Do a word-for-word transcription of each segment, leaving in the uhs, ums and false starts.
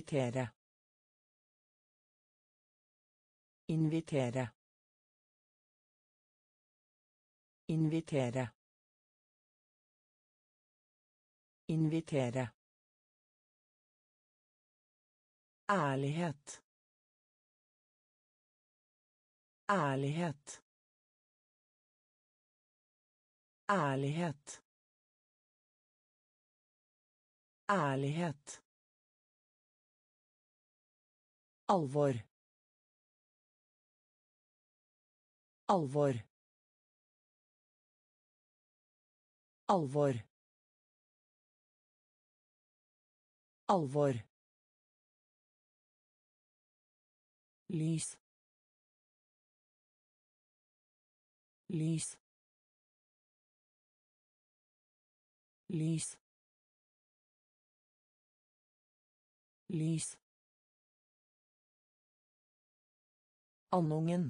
Invitere. Invitere. Invitere. Invitere. Ærlighet. Ærlighet. Ærlighet. Ærlighet. Alvor. Alvor. Alvor. Alvor. Lys. Lys. Lys. Lys. Andungen.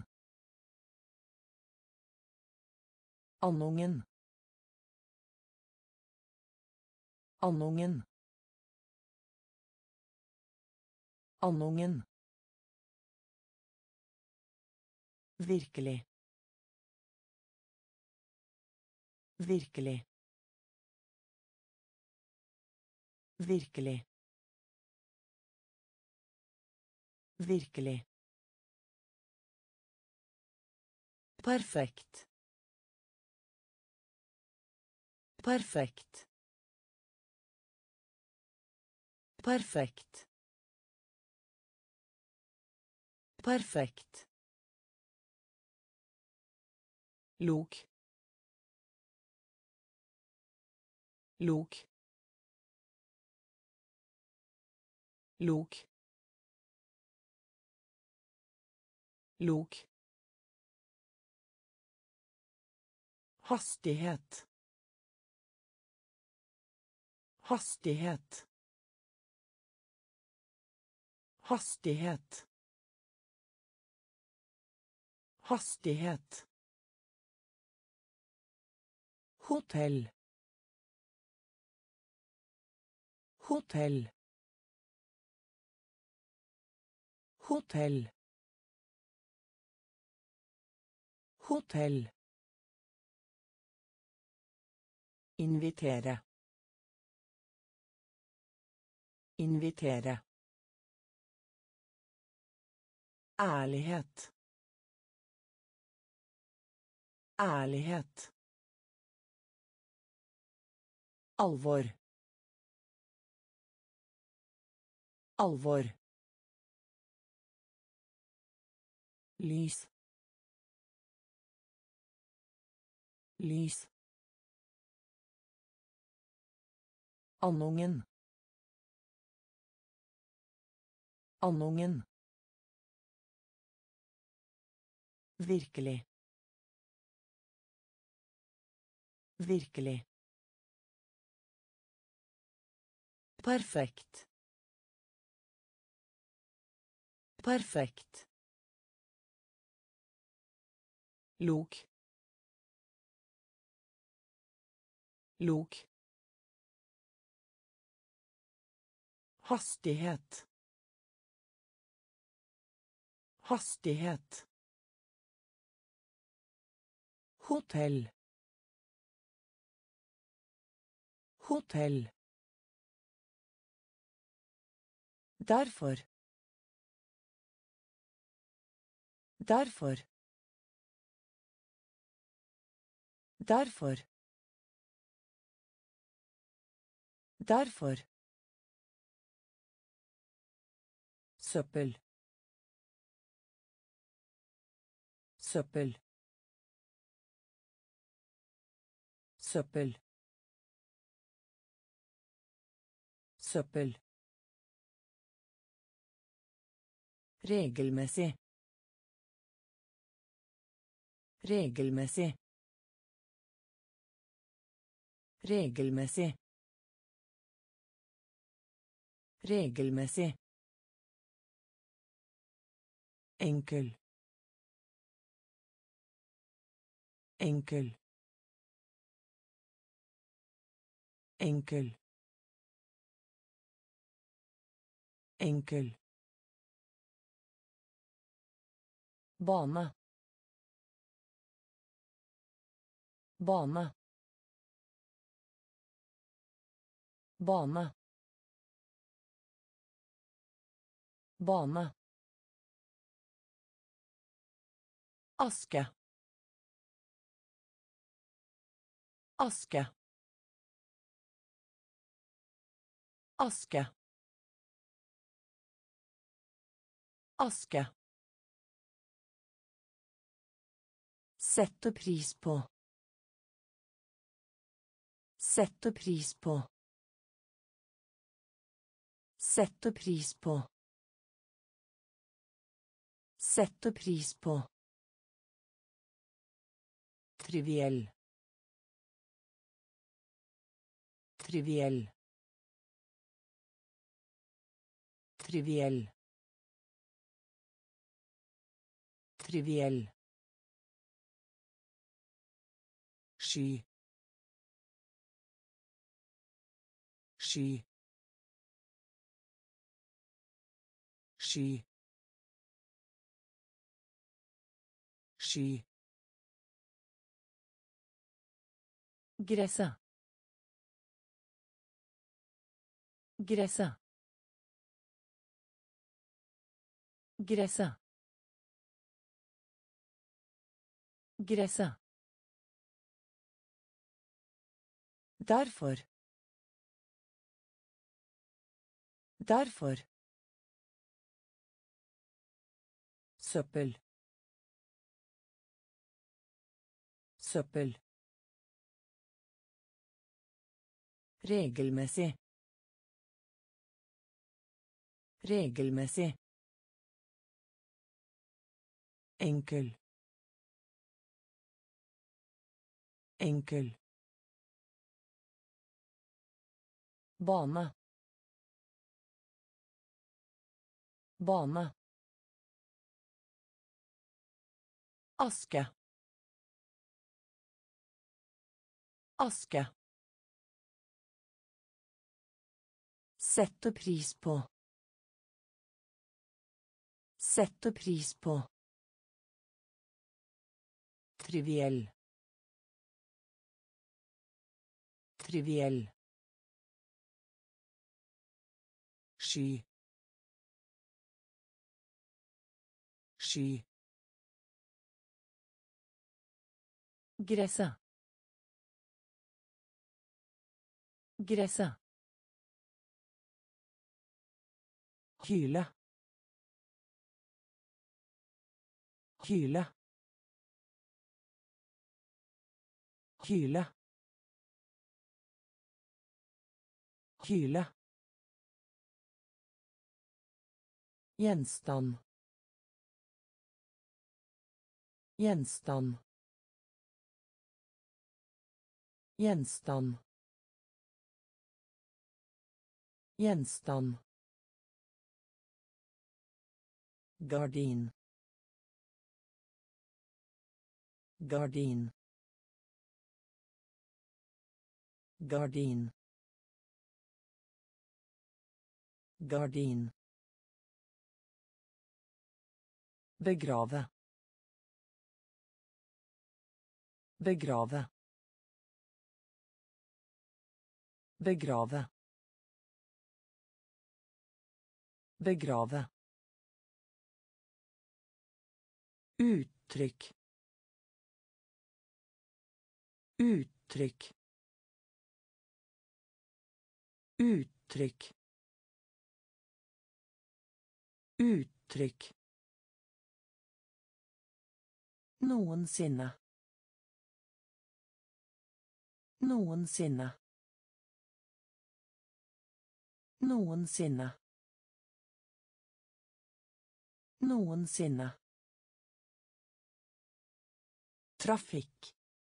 Andungen. Andungen. Andungen. Virkelig. Virkelig. Virkelig. Virkelig. Perfekt. Perfekt. Perfekt. Perfekt. Lok. Lok. Lok. Lok. Hastighet. Hastighet. Hastighet. Hastighet. Hotell. Hotell. Hotell. Hotell. Invitere. Invitere. Ærlighet. Ærlighet. Alvor. Alvor. Lys. Lys. Andungen. Andungen. Virkelig. Virkelig. Perfekt. Perfekt. Lok. Lok. Hastighet. Hastighet. Hotell. Hotell. Derfor. Derfor. Derfor. Derfor. Søppel. Søppel. Søppel. Søppel. Regelmessig. Regelmessig. Regelmessig. Regelmessig. Enkel. Enkel. Enkel. Enkel. Bane. Bane. Bane. Bane. Aske. Aske. Aske. Aske. Sette pris på. Sette pris på. Sette pris på. Sette pris på. Triviell. Triviell. Triviell. Triviell. Sky. Sky. Sky. Sky. Gresset. Gresset. Gresset. Gresset. Derfor. Derfor. Søppel. Søppel. Regelmessig. Regelmessig. Enkel. Enkel. Bane. Bane. Aske. Aske. Sette pris på. Sette pris på. Triviell. Triviell. Sky. Sky. Gresset. Gresset. Kyle. Kyle. Kyle. Kyle. Gjenstand. Gjenstand. Gjenstand. Gjenstand. Gardin. Gardin. Gardin. Gardin. Begrave. Begrave. Begrave. Begrave. Uttrykk. Uttrykk. Uttrykk. Uttrykk. Noensinne. Noensinne. Noensinne. Noensinne. Trafikk.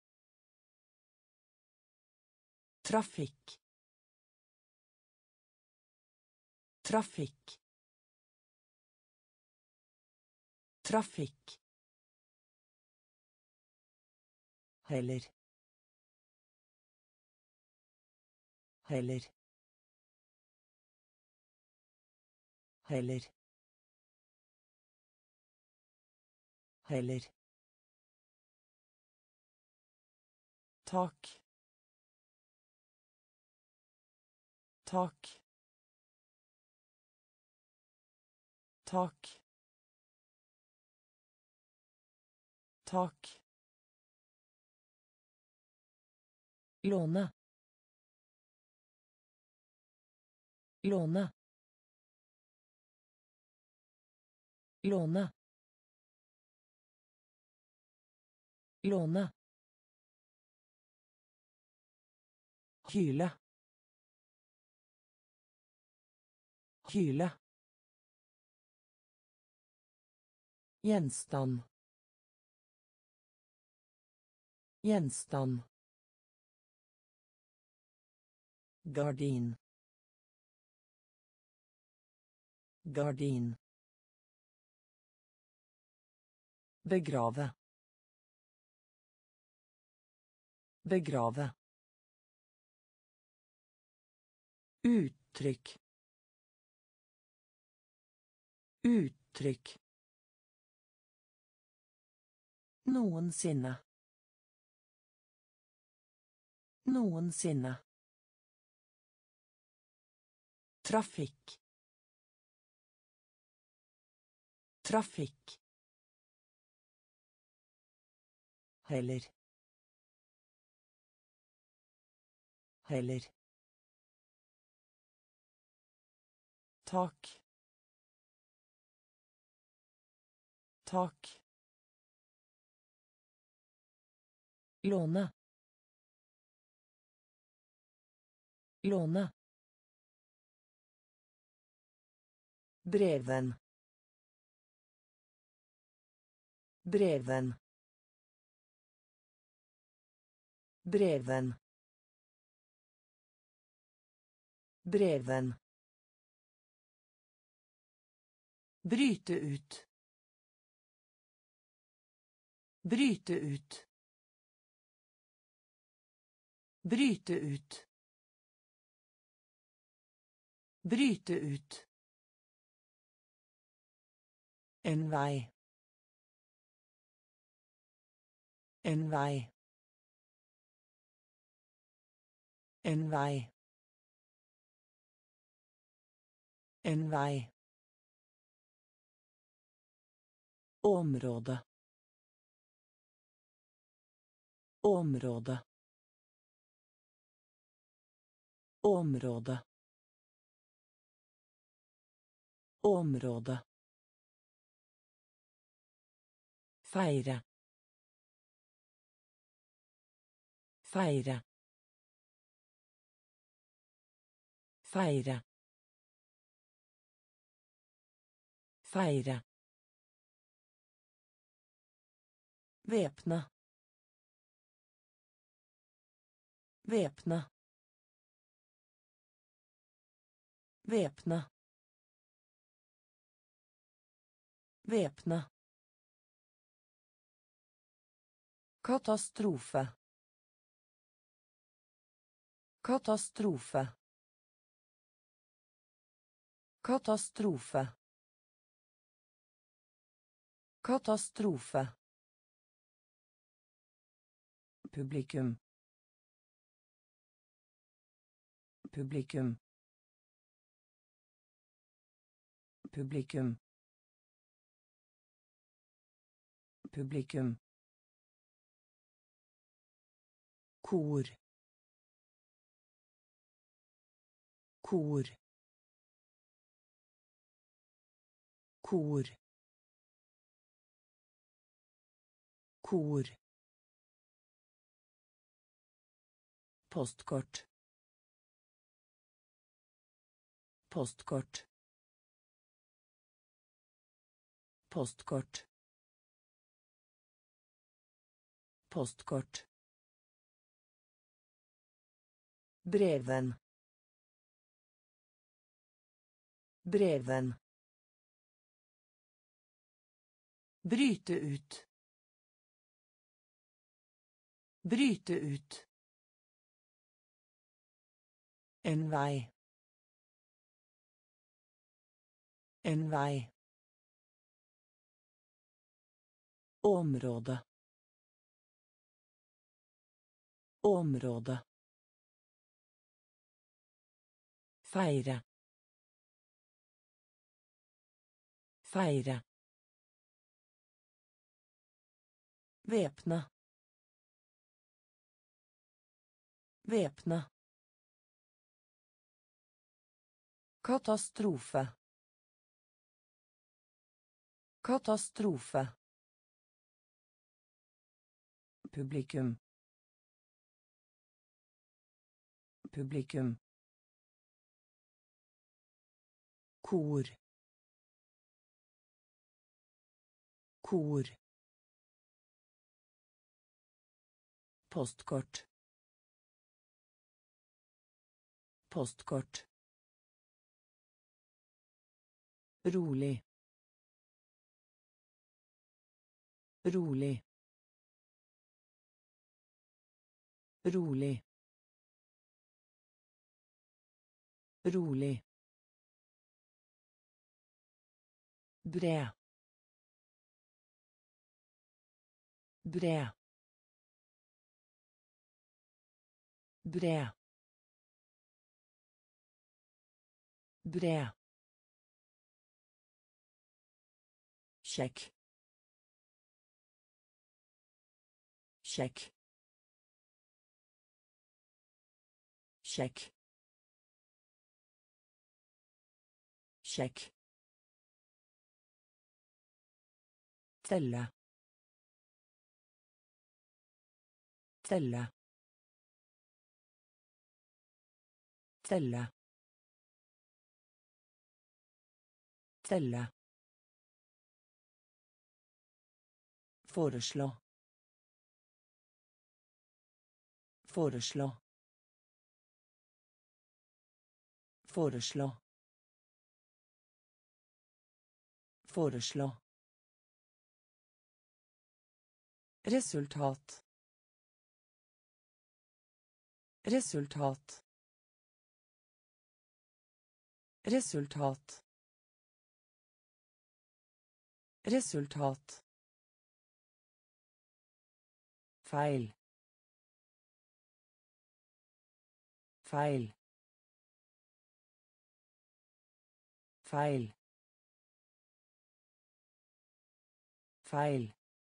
Trafikk. Trafikk. Trafikk. Heller. Heller. heller heller tak tak tak tak låne låne låne låne hyle hyle gjenstand gjenstand gardin gardin begrave begrave uttrykk uttrykk noensinne noensinne trafikk trafikk heller heller tak tak låne låne breven breven breven breven bryte ut bryte ut bryte ut bryte ut en vei en vei en vei en vei område område område område feire feire feire feire væpne væpne væpne væpne katastrofe katastrofe katastrofe katastrofe publikum publikum publikum publikum kor kor kor kor postkort postkort postkort postkort breven breven bryte ut bryte ut en vei En vei. Område. Område. Feire. Feire. Væpne. Væpne. Katastrofe. Katastrofe. Publikum. Publikum. Kor. Kor. Postkort. Postkort. Rolig. Rolig. Rolig. Rolig. Bred. Bred. Bred. Bred. Sjekk. Sjekk. Sjekk. Sjekk. Telle. Telle. Telle. Telle. Foreslå. Foreslå. Foreslå. Foreslå. Resultat. Resultat. Resultat. Resultat. Feil. Feil. Feil. Feil.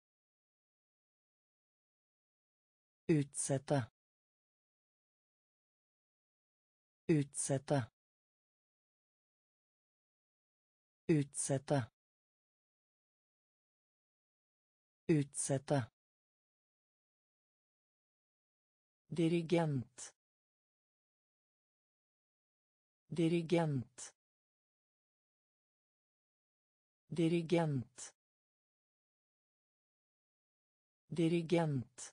Utsette. Utsette. Utsette. Utsette. Dirigent. Dirigent. Dirigent. Dirigent.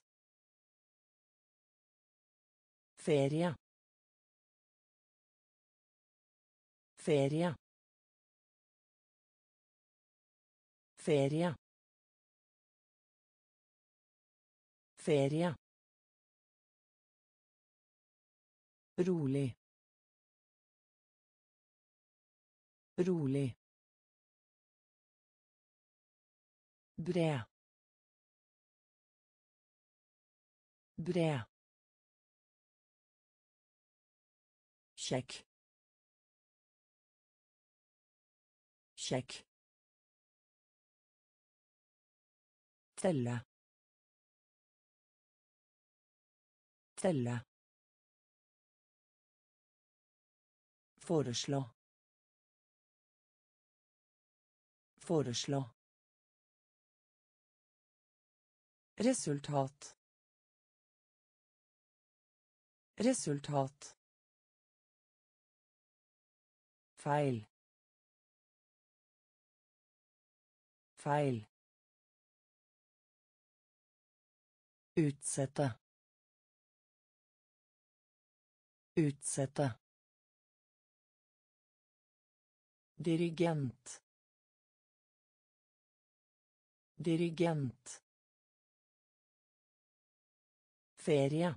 Ferie. Ferie. Ferie. Ferie. Rolig. Rolig. Bred. Bred. Sjekk. Sjekk. Telle. Telle. Foreslå. Foreslå. Resultat. Resultat. Feil. Feil. Utsette. Utsette. Dirigent. Dirigent. Ferie.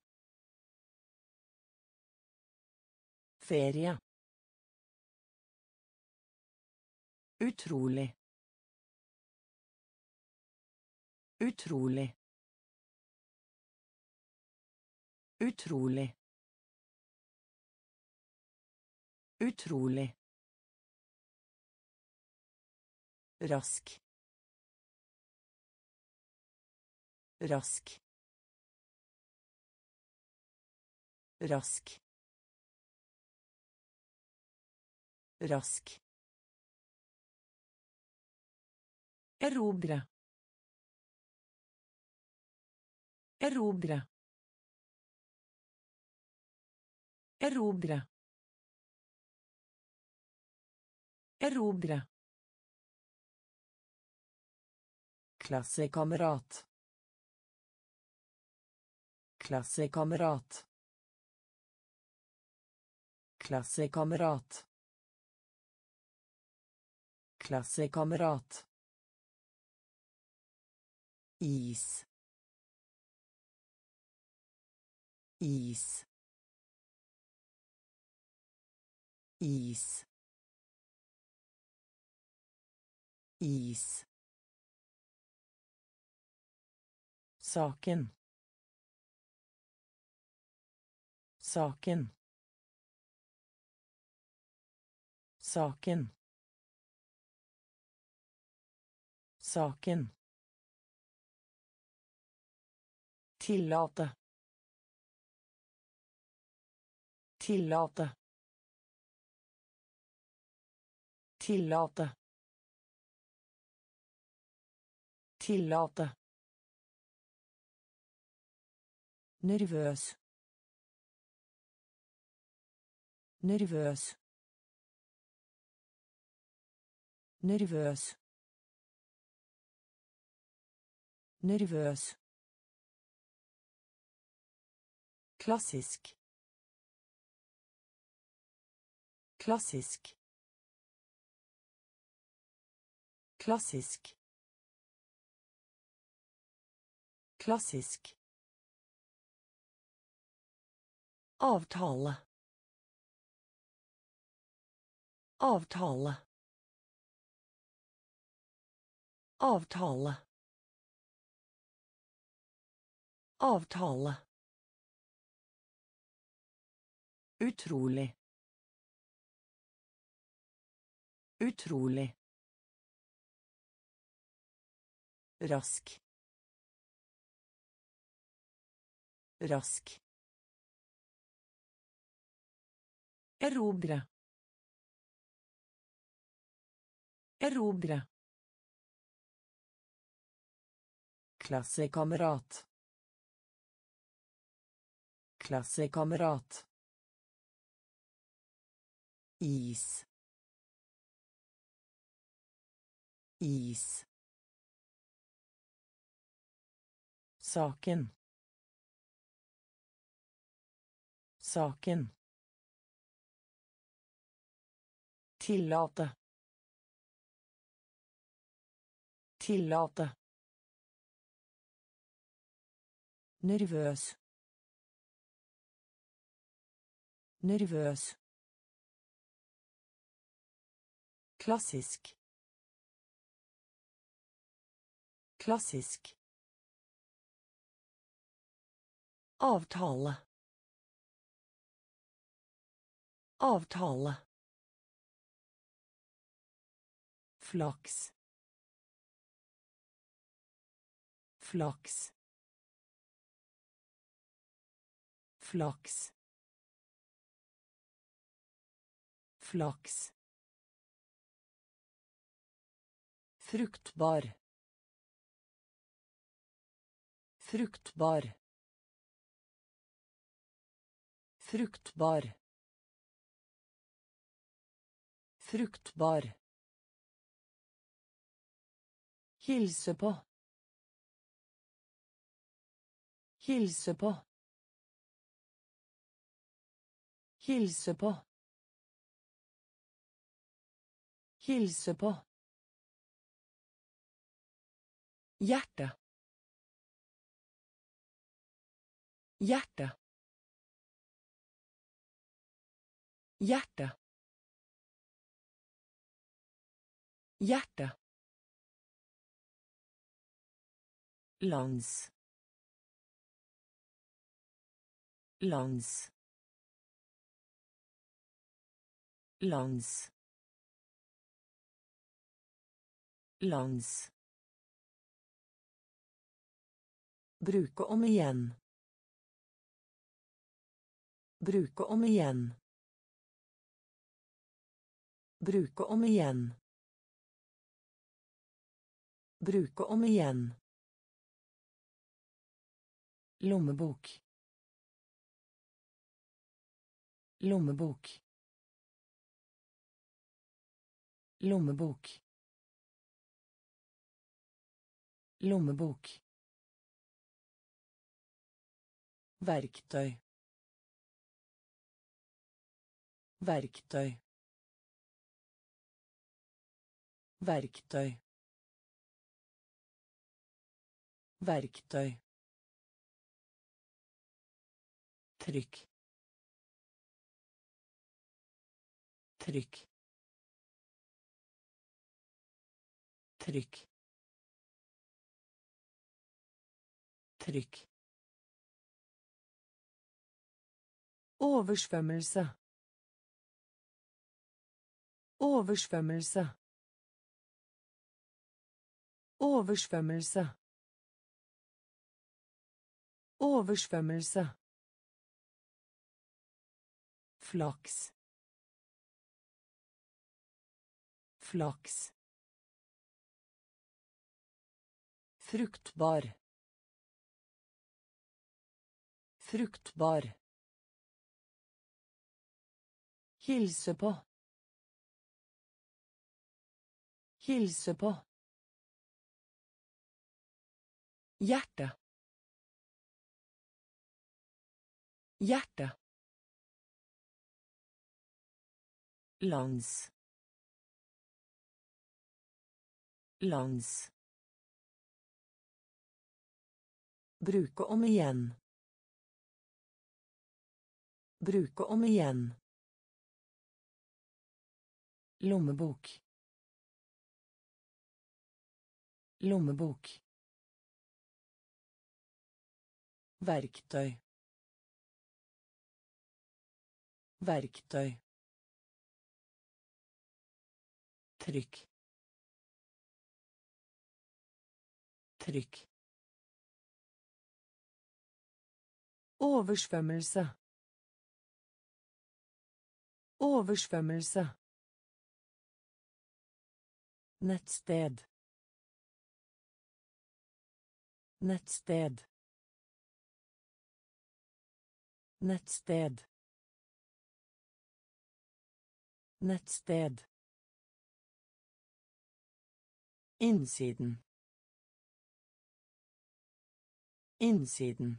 Ferie. Utrolig. Utrolig. Utrolig. Utrolig. Rask. Rask. Rask. Rask. Erobre. Erobre. Erobre. Erobre. Klassekamerat. Klassekamerat. Klassekamerat. Klassekamerat. Is. Is. Is. Is. Saken. Saken. Saken. Saken. Tillate. Tillate. Tillate. Tillate. Nervøs. Nervøs. Nervøs. Nervøs. Klassisk. Klassisk. Klassisk. Klassisk. Avtale. Avtale. Avtale. Avtale. Utrolig. Utrolig. Rask. Rask. Erobre. Erobre. Klassekamerat. Klassekamerat. Is. Is. Saken. Saken. Tillate. Tillate. Nervøs. Nervøs. Klassisk. Klassisk. Avtale. Avtale. Flaks. Flaks. Flaks. Flaks. Fruktbar. Fruktbar. Fruktbar. Fruktbar. Hilse på. Hilse på. Hilse på. Hilse på. Hjerte. Hjerte. Hjerte. Hjerte. Lands. Lands. Lands. Lands. Bruke om igjen. Bruke om igjen. Bruke om igjen. Bruke om igjen. Lommebok. Lommebok. Lommebok. Lommebok. Verktøy. Verktøy. Verktøy. Verktøy. Trykk. Trykk. Trykk. Trykk. Oversvømmelse. Oversvømmelse. Oversvømmelse. Oversvømmelse. Flaks. Flaks. Fruktbar. Fruktbar. Hilse på. Hilse på. Hjerte. Hjerte. Lands. Lands. Bruke om igjen. Bruke om igjen. Lommebok. Lommebok. Verktøy. Verktøy. Trykk. Trykk. Oversvømmelse. Oversvømmelse. Nettsted. Nettsted. Nettsted. Nettsted. Innsiden. Innsiden.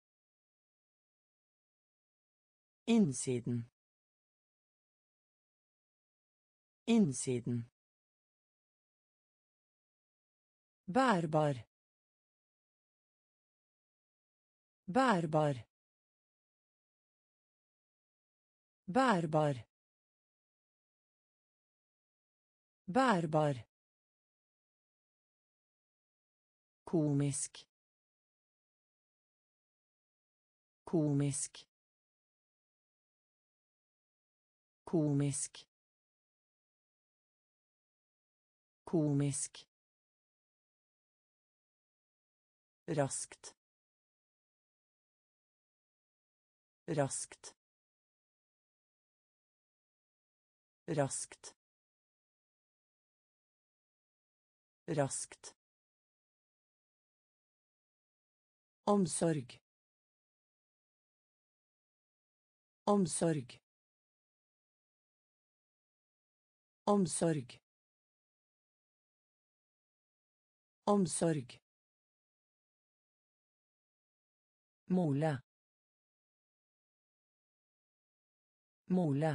Innsiden. Innsiden. Bærbar. Bærbar. Bærbar. Bærbar. Komisk. Komisk. Komisk. Komisk. Raskt. Raskt. Raskt. Raskt. Omsorg. Omsorg. Omsorg. Omsorg. Mole. Mole.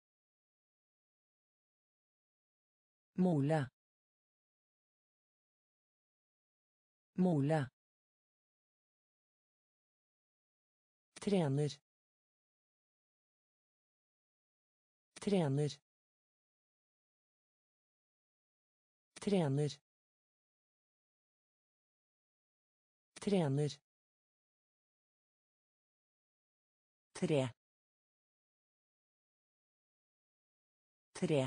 Mole. Mole. Trener. Trener. trener trener tre tre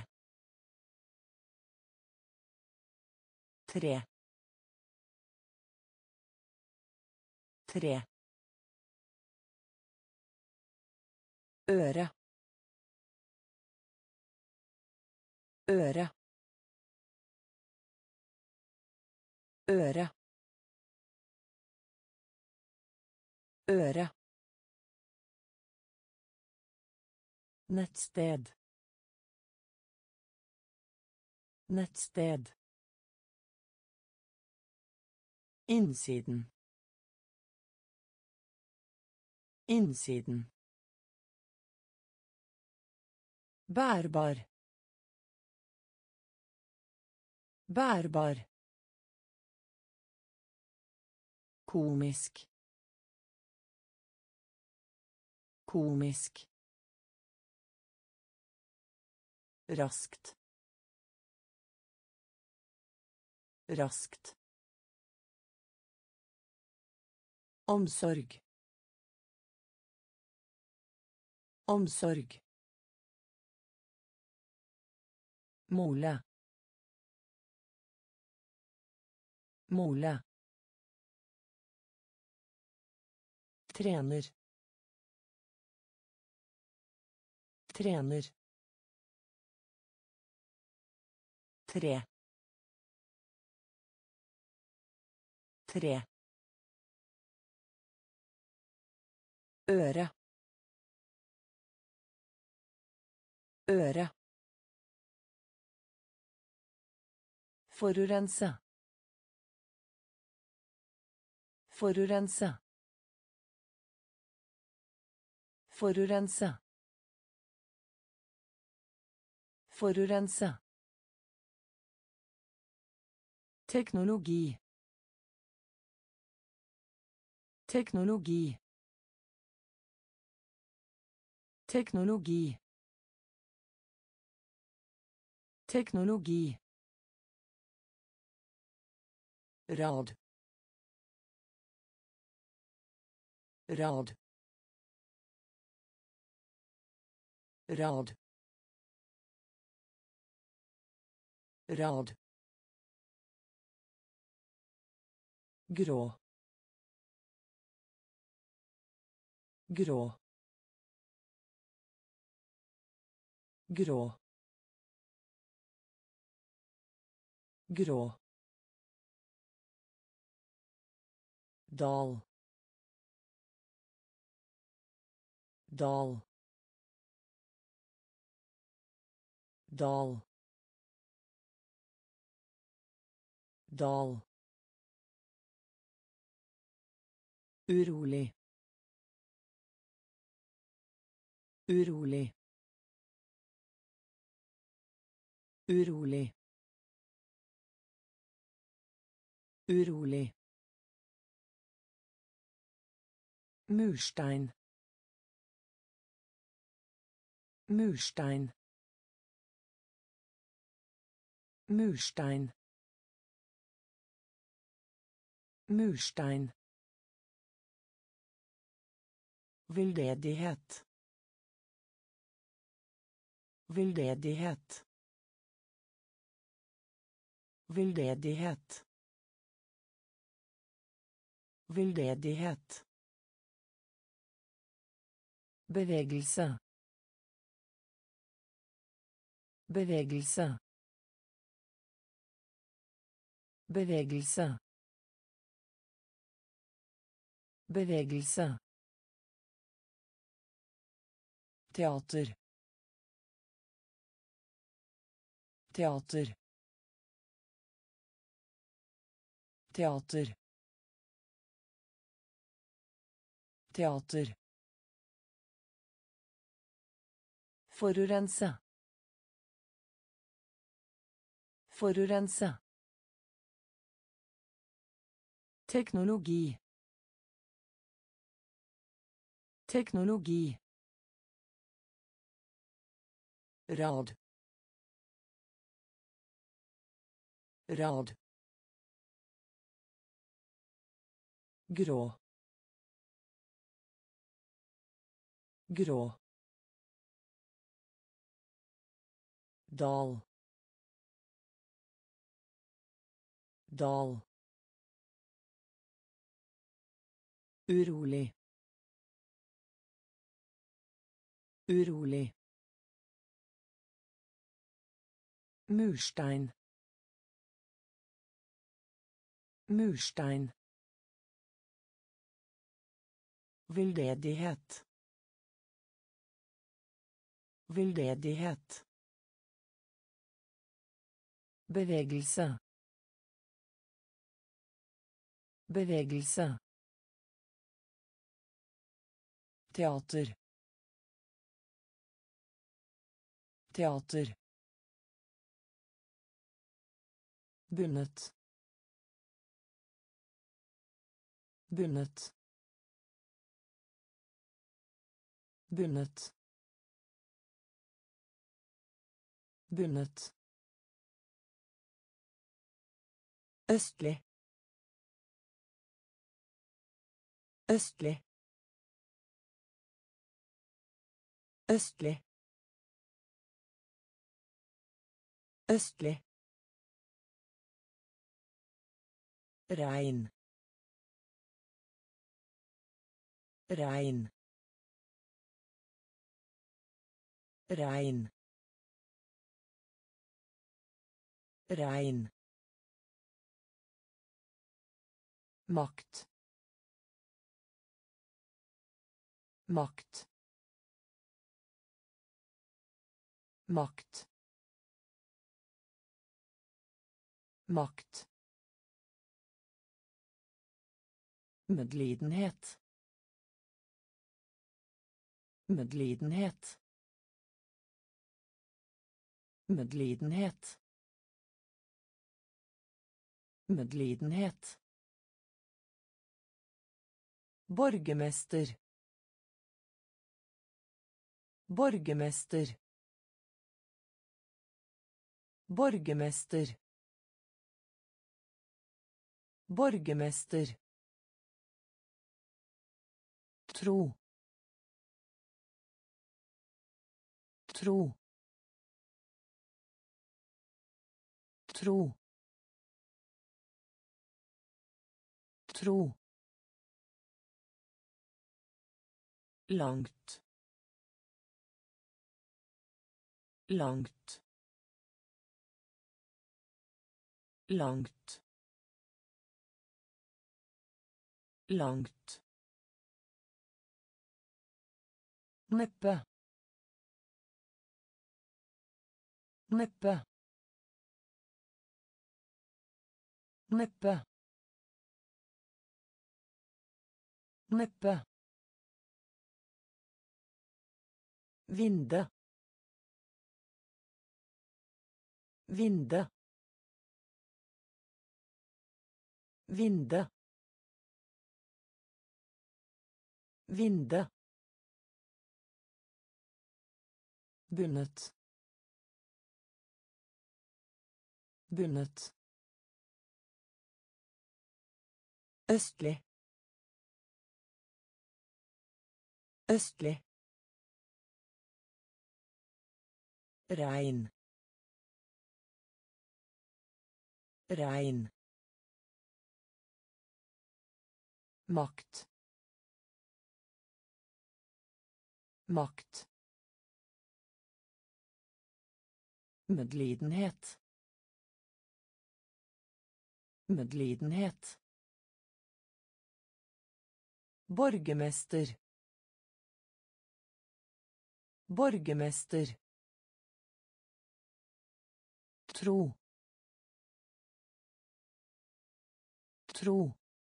tre tre øre øre øre øre nettsted nettsted innsiden innsiden bærbar bærbar komisk komisk raskt raskt omsorg omsorg mole mole trener trener tre tre øre øre forurense forurense forurense forurense teknologi teknologi teknologi teknologi rad rad rad rad grå grå grå grå dal dal dal dal urolig urolig urolig urolig murstein murstein murstein murstein veldedighet veldedighet veldedighet veldedighet bevegelse bevegelse bevegelse bevegelse teater teater teater teater forurense forurense teknologi teknologi rad rad, grå, grå, dal, dal, urolig, urolig, murstein, murstein, veldedighet, veldedighet, bevegelse, bevegelse, teater, teater, bundet, bundet, bundet, bundet, østlig, østlig, østlig, østlig, regn, regn, regn, regn, makt, makt, makt, makt, medlidenhet, medlidenhet, medlidenhet, medlidenhet, borgermester, borgermester, borgermester, borgermester, tro, tro, tro, tro, langt, langt, langt, langt, neppe, neppe, neppe, neppe, vinde, vinde, vinde, vinde, bundet, bundet, østlig, østlig, regn, regn, makt, makt, medlidenhet, medlidenhet, borgermester, borgermester, tro, tro,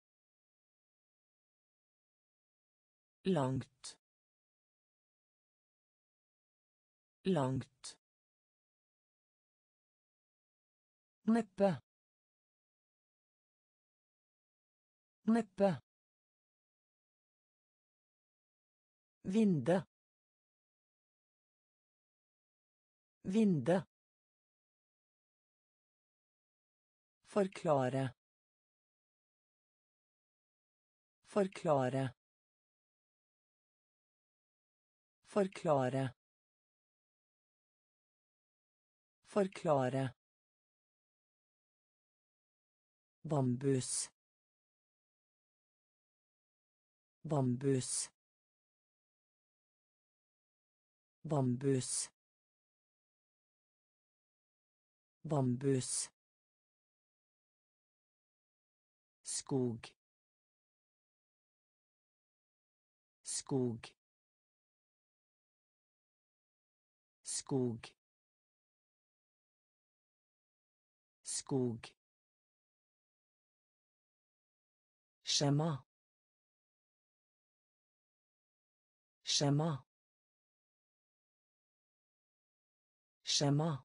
langt, langt, neppe, neppe, vinde, vinde, Forklare. Forklare. Forklare. Forklare. Bambus. Bambus. Bambus. Bambus. Skog. Skog. Skog. Skog. Skjema. Skjema. Skjema.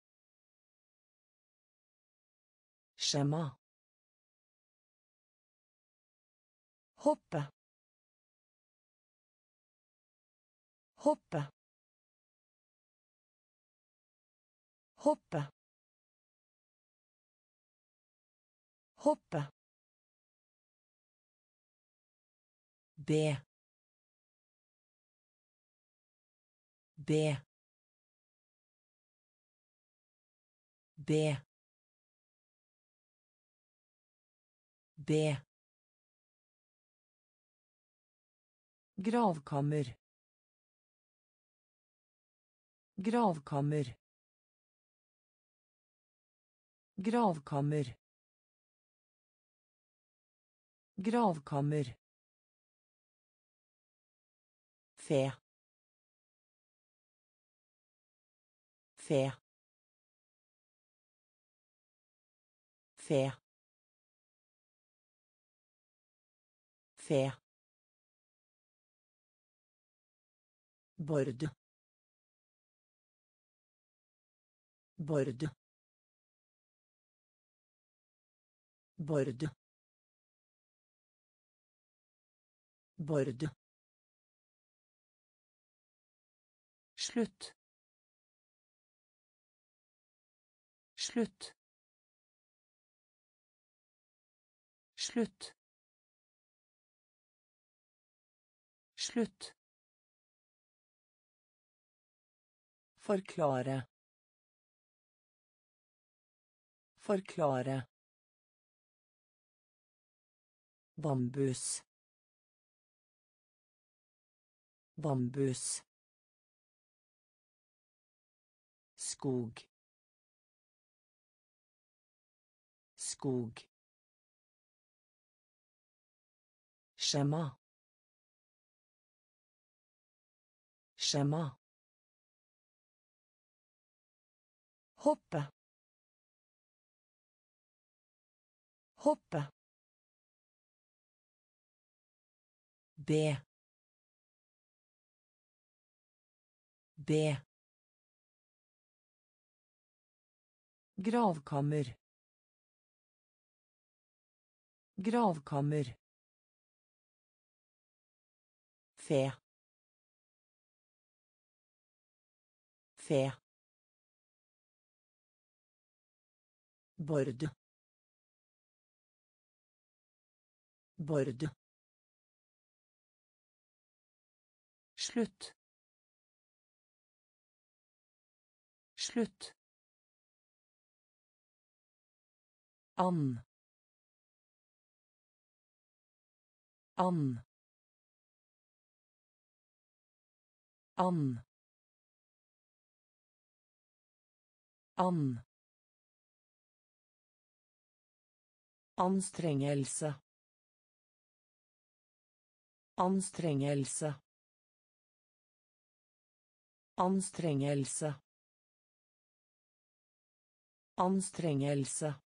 Skjema. Hoppe. Hoppe. Hoppe. Hoppe. B. B. B. B. Gravkammer. Gravkammer. Gravkammer. Gravkammer. Fe. Fe. Fe. Fe. Bord. Bord. Bord. Bord. Slutt. Slutt. Slutt. Slutt. Forklare. Forklare. Bambus. Bambus. Skog. Skog. Skjema. Skjema. Hoppe. Hoppe. B. B. Gravkammer. Gravkammer. Fe. Fe. Bord. Bord. Slutt. Slutt. And. And. And. And. Anstrengelse. Anstrengelse. Anstrengelse. Anstrengelse.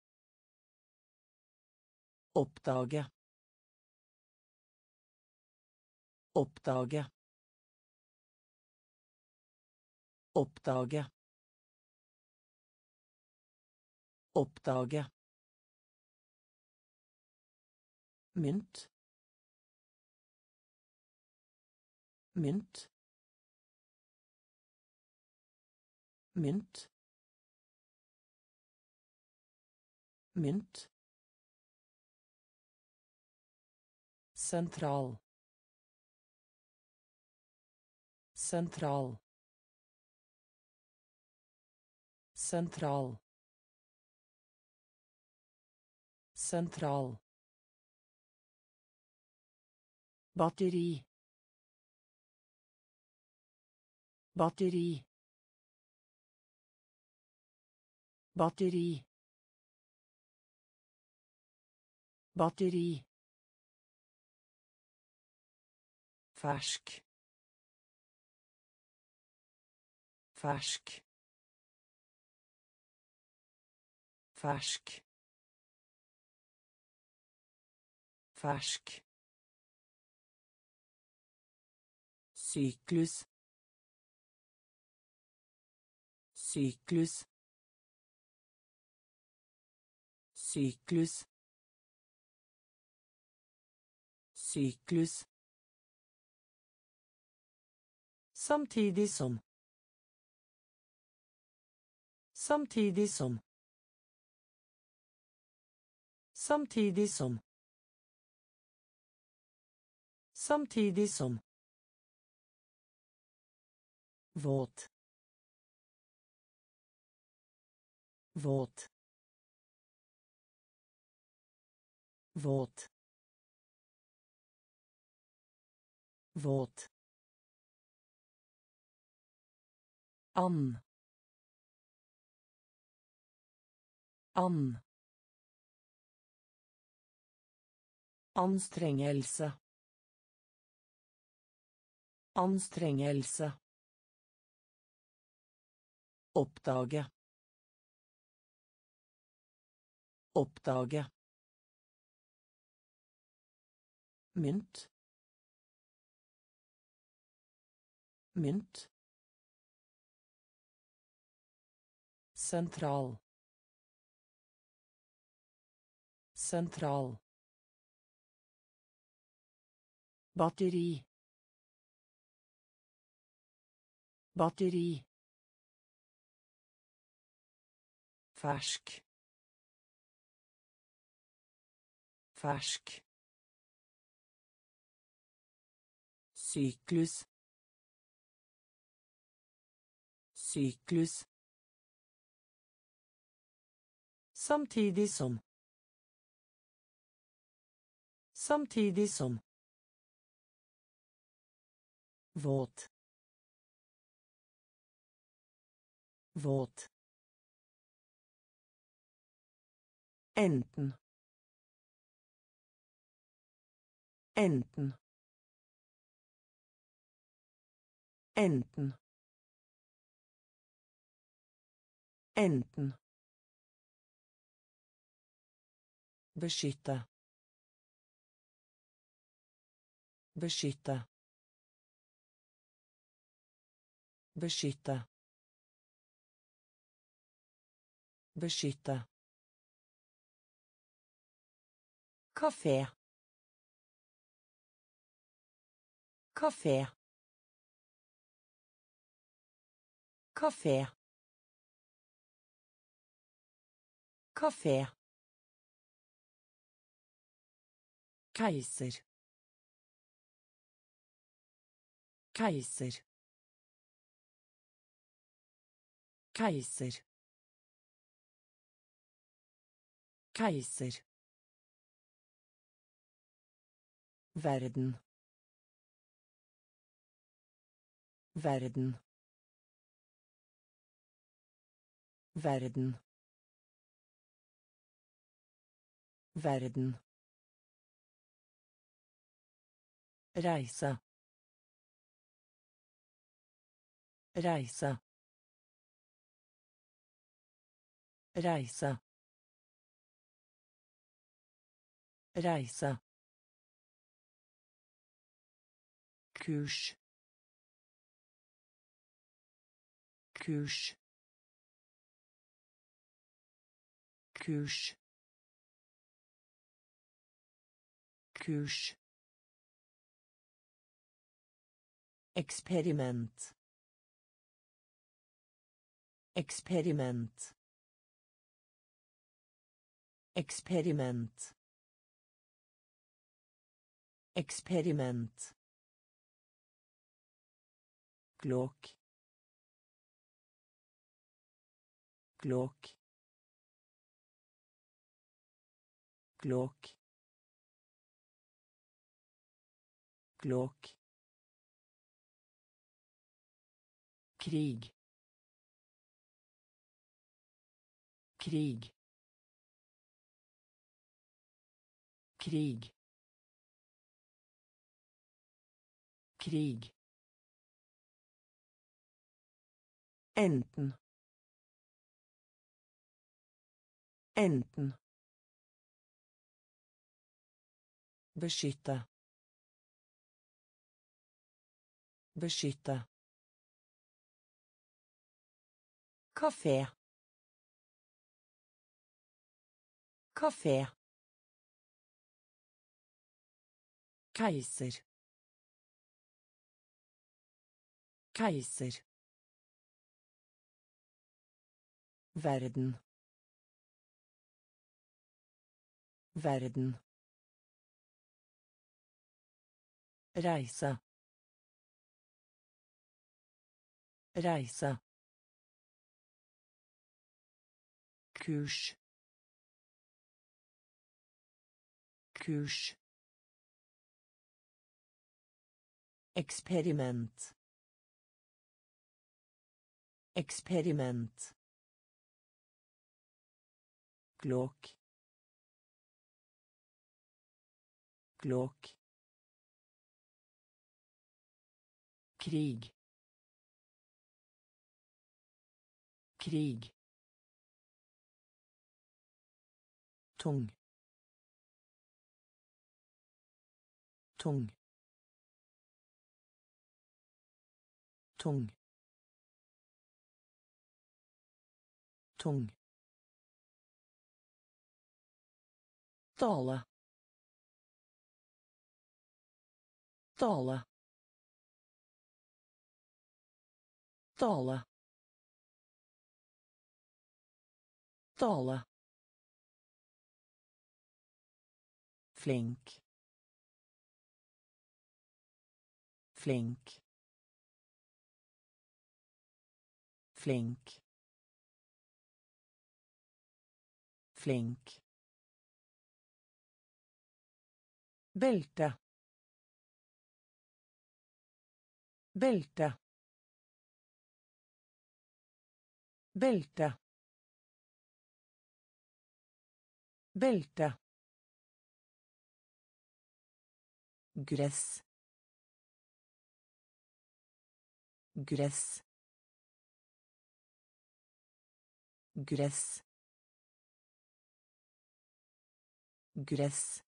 Oppdage. Oppdage. Oppdage. Oppdage. Mynt. Mynt. Mynt. mynt, sentral, sentral, sentral, sentral, batteri, batteri, batteri, batteri, fersk, fersk, fersk, fersk, syklus, syklus, syklus, syklus, samtidig som, samtidig som, samtidig som, samtidig som, våt, våt, våt, våt, and, and, anstrengelse, anstrengelse, oppdage, oppdage, mynt, mynt, sentral, sentral, batteri, batteri, fersk, fersk, syklus, syklus, samtidig som, samtidig som, våt, våt, enten, enten, enten, enten, beskytte, beskytte, beskytte, beskytte, kafé, kafé, kafé, kafé, keiser, keiser, keiser, keiser, verden, verden, verden, verden, reise, reise, reise, reise, kurs, kurs, kurs, kurs, eksperiment, eksperiment, Eksperiment. Eksperiment. Glåk. Glåk. Glåk. Glåk. Krig. Krig. Krig. Krig. Enten. Enten. Beskytte. Beskytte. Kafé. Kafé. Keiser. Keiser. Verden. Verden. Reise. Reise. Kurs. Kurs. Eksperiment. Eksperiment. Glåk. Glåk. Krig. Krig. Tung. Tung. Tung. Tung. Tale. Tale. Tale. Tale. Flink. Flink. Flink. Flink. Belte. Belte. Belte. Belte. Gress. Gress. Gress. Gress.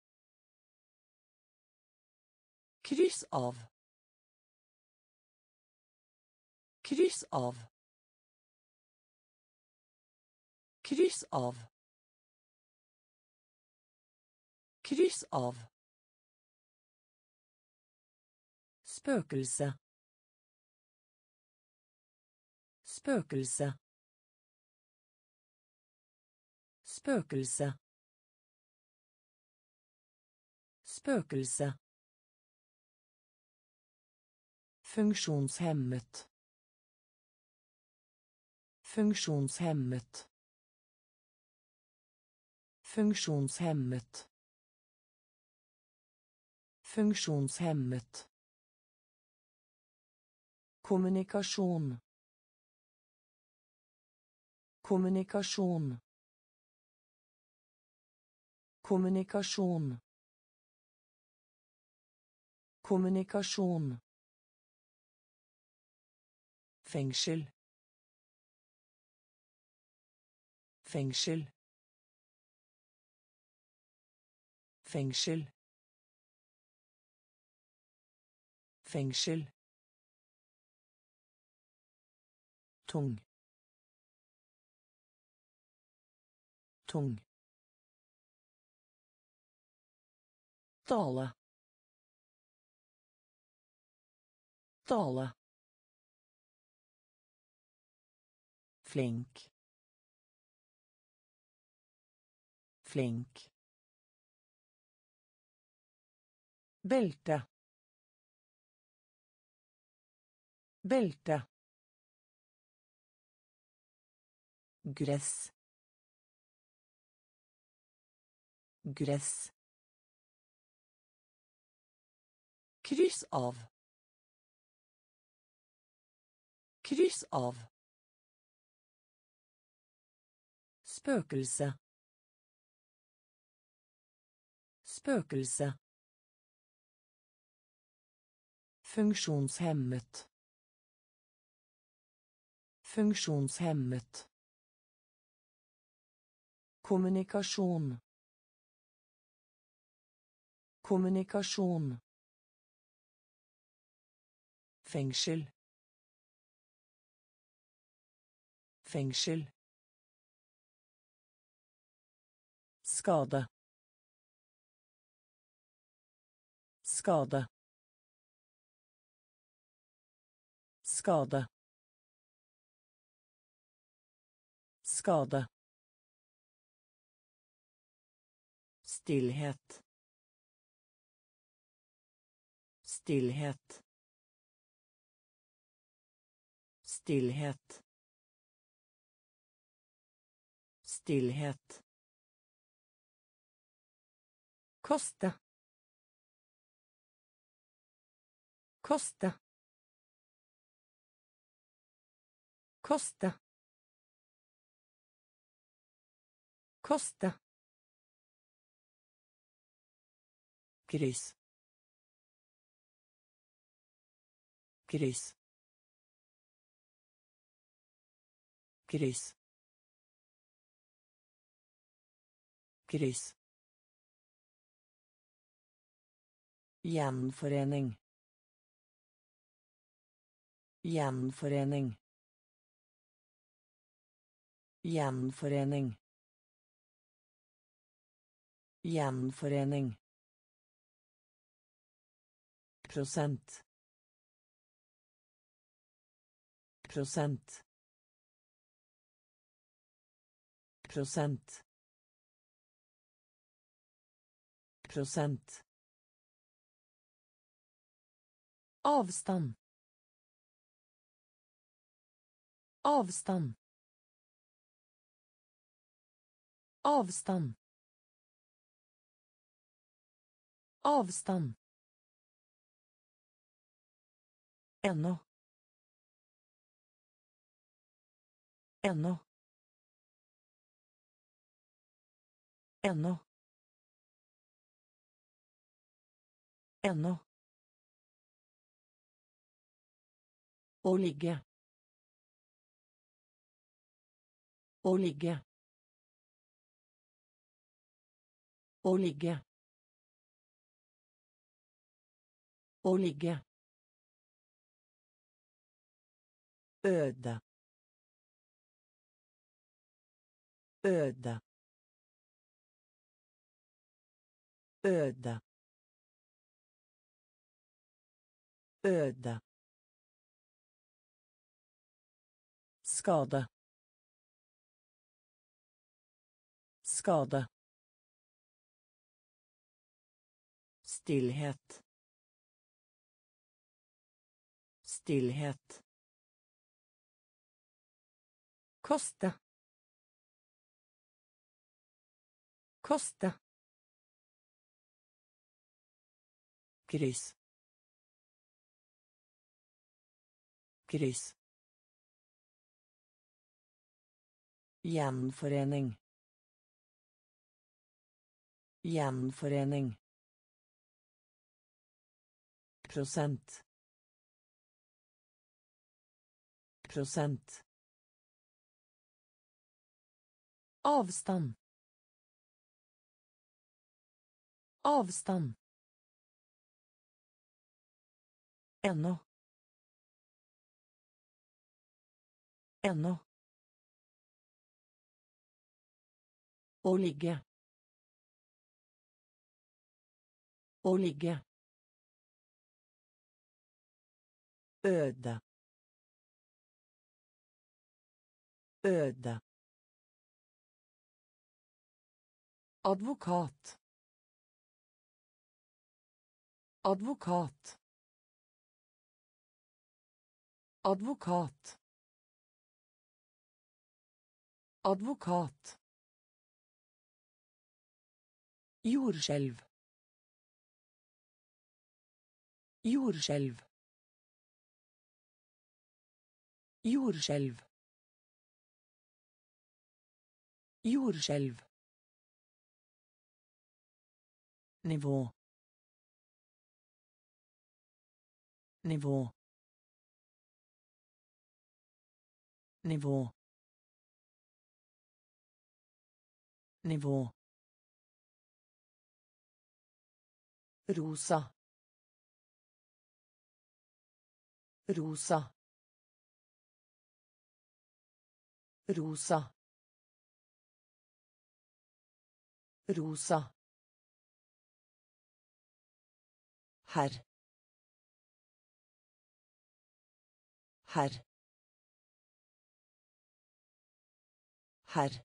Kryss av. Kryss av. Kryss av. Kryss av. Spøkelse. Spøkelse. Spøkelse. Spøkelse. Funksjonshemmet. Funksjonshemmet. Funksjonshemmet. Funksjonshemmet. Kommunikasjon. Kommunikasjon. Kommunikasjon. Kommunikasjon. Fengsel. Fengsel. Fengsel. Fengsel. Tung. Tung. Tale. Tale. Flink. Flink. Belte. Belte. Gress. Gress. Kryss av. Kryss av. Spøkelse. Spøkelse. Funksjonshemmet. Funksjonshemmet. Kommunikasjon. Kommunikasjon. Fengsel. Fengsel. Skade. Skade. Skade. Skade. Stillhet. Stillhet. Stillhet. Stillhet. Koste. Koste. Koste. Koste. Kryss. Kryss. Kryss. Kryss. Gjenforening. Gjenforening. Gjenforening. Gjenforening. Prosent. Prosent. Prosent. Prosent. Avstand. Avstand. Avstand. Avstand. Ennå. Ennå. Ennå. Ennå. Å ligge. Å ligge. Å ligge. Å ligge. Øde. Øde. Øde. Øde. Skade. Skade. Stillhet. Stillhet. Koste. Koste. Kryss. Kryss. Gjenforening. Gjenforening. Prosent. Prosent. Avstand. Avstand. Ennå. Ennå. Å ligge. Å ligge. Øde. Øde. Advokat. Advokat. Advokat. Advokat. Jordskjelv. Jordskjelv. Jordskjelv. Jordskjelv. Nivå. Nivå. Nivå. Nivå. Rosa. Rosa. Rosa. Rosa. Herr. Herr. Herr.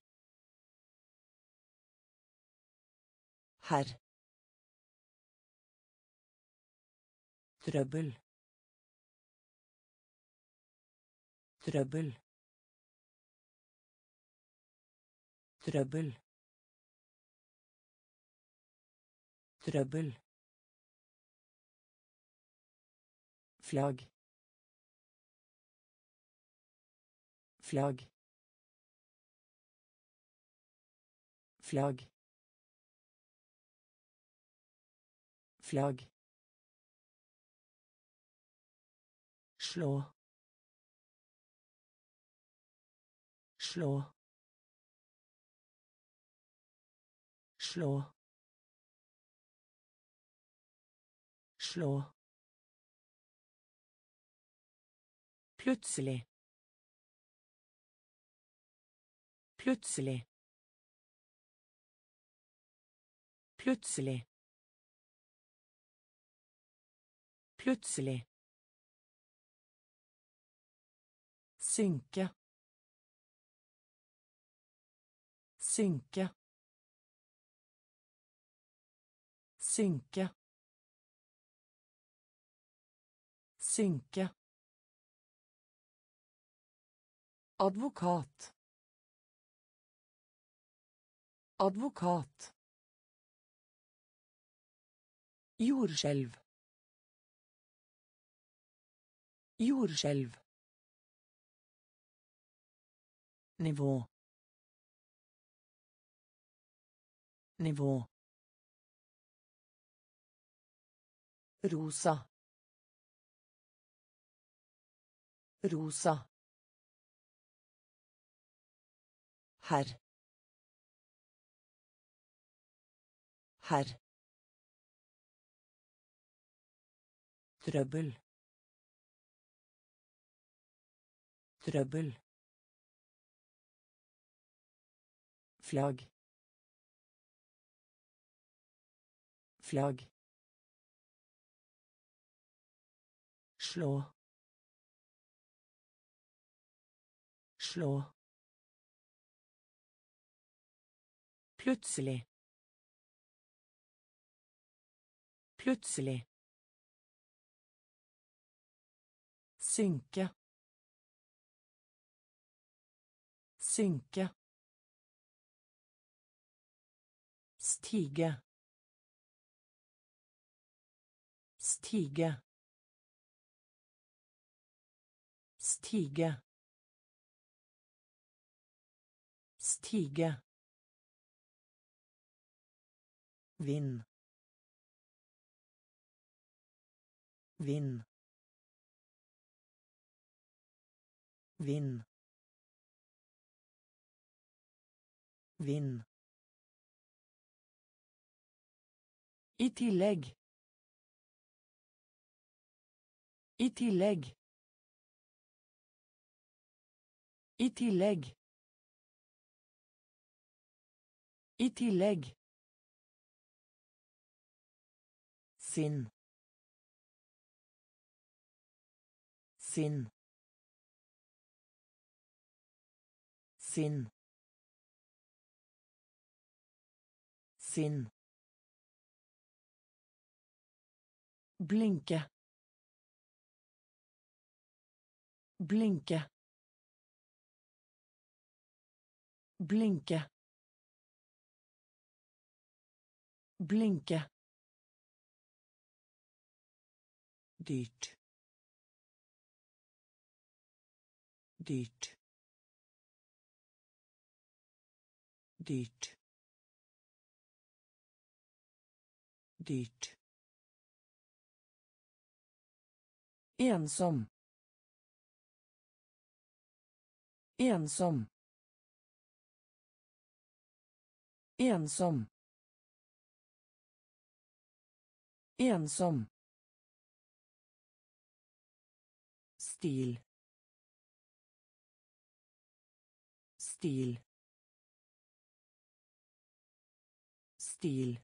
Herr. Trøbbel. Trøbbel. Trøbbel. Trøbbel. Flagg. Flagg. Flagg. Flagg. Slå. Slå. Slå. Slå. Plutselig. Plutselig. Plutselig. Plutselig. Synke. Synke. Synke. Synke. Advokat. Advokat. Jordskjelv. Jordskjelv. Nivå. Nivå. Rosa. Rosa. Herr. Herr. Trøbbel. Trøbbel. Flagg. Flagg. Slå. Slå. Plutselig. Plutselig. Synke. Synke. Stige. Stige. Stige. Stige. Vind. Vind. Vind. Vind. I tillegg. I tillegg. I tillegg. I tillegg. Sinn. Sinn. Sinn. Sinn. Blinke. Blinke. Blinke. Blinke. Dyrt. Dyrt. Dyrt. Dyrt. Ensom. Ensom. Ensom. Ensom. Stil. Stil. Stil.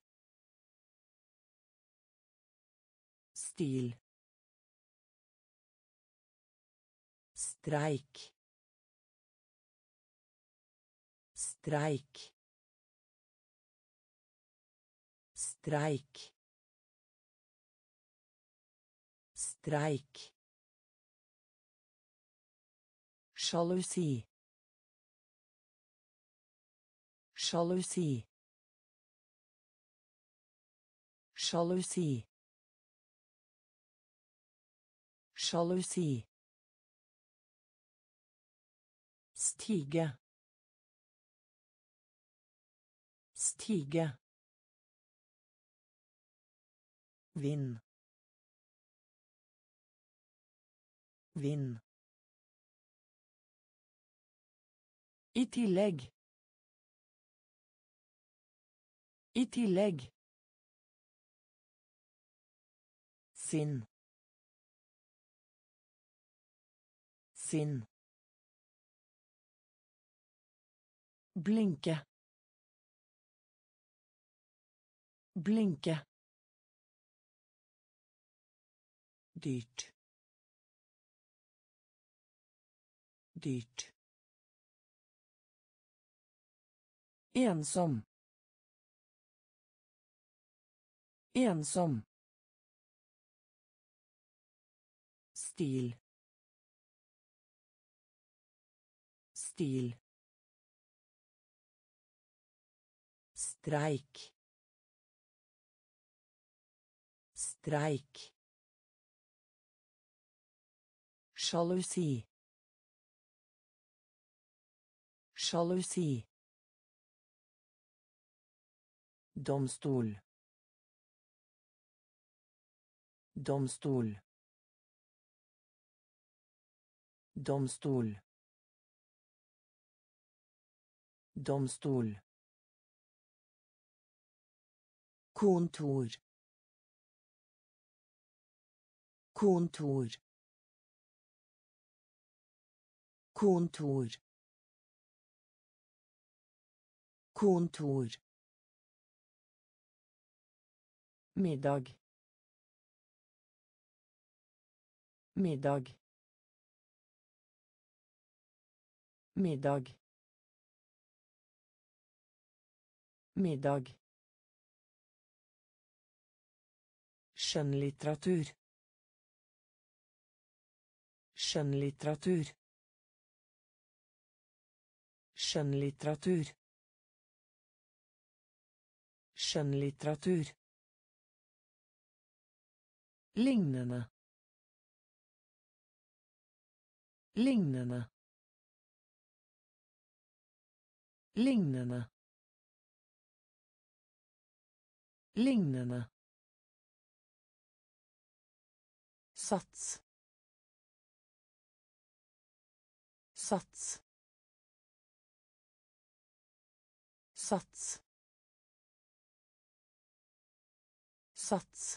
Stil. Streik. Streik. Streik. Streik. Sjalusi. Sjalusi. Sjalusi. Sjalusi. Stige. Stige. Vind. Vind. I tillegg. I tillegg. Sinn. Sinn. Blinke. Blinke. Dyrt. Dyrt. Ensom. Ensom. Stil. Stil. Streik. Streik. Sjalusi. Sjalusi. Domstol. Domstol. Domstol. Domstol. Kontor. Kontor. Kontor. Kontor. Middag. Middag. Middag. Middag. Skjønnlitteratur. Skjønnlitteratur. Skjønnlitteratur. Skjønnlitteratur. Lignende. Lignende. Lignende. Lignende. Sats. Sats. Sats. Sats.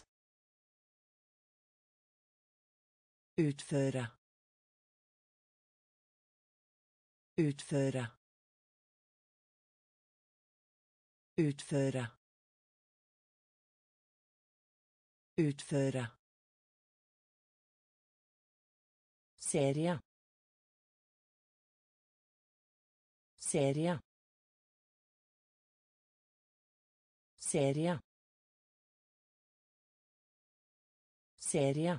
Utføre. Utføre. Utføre. Utføre. Serie. Serie. serie serie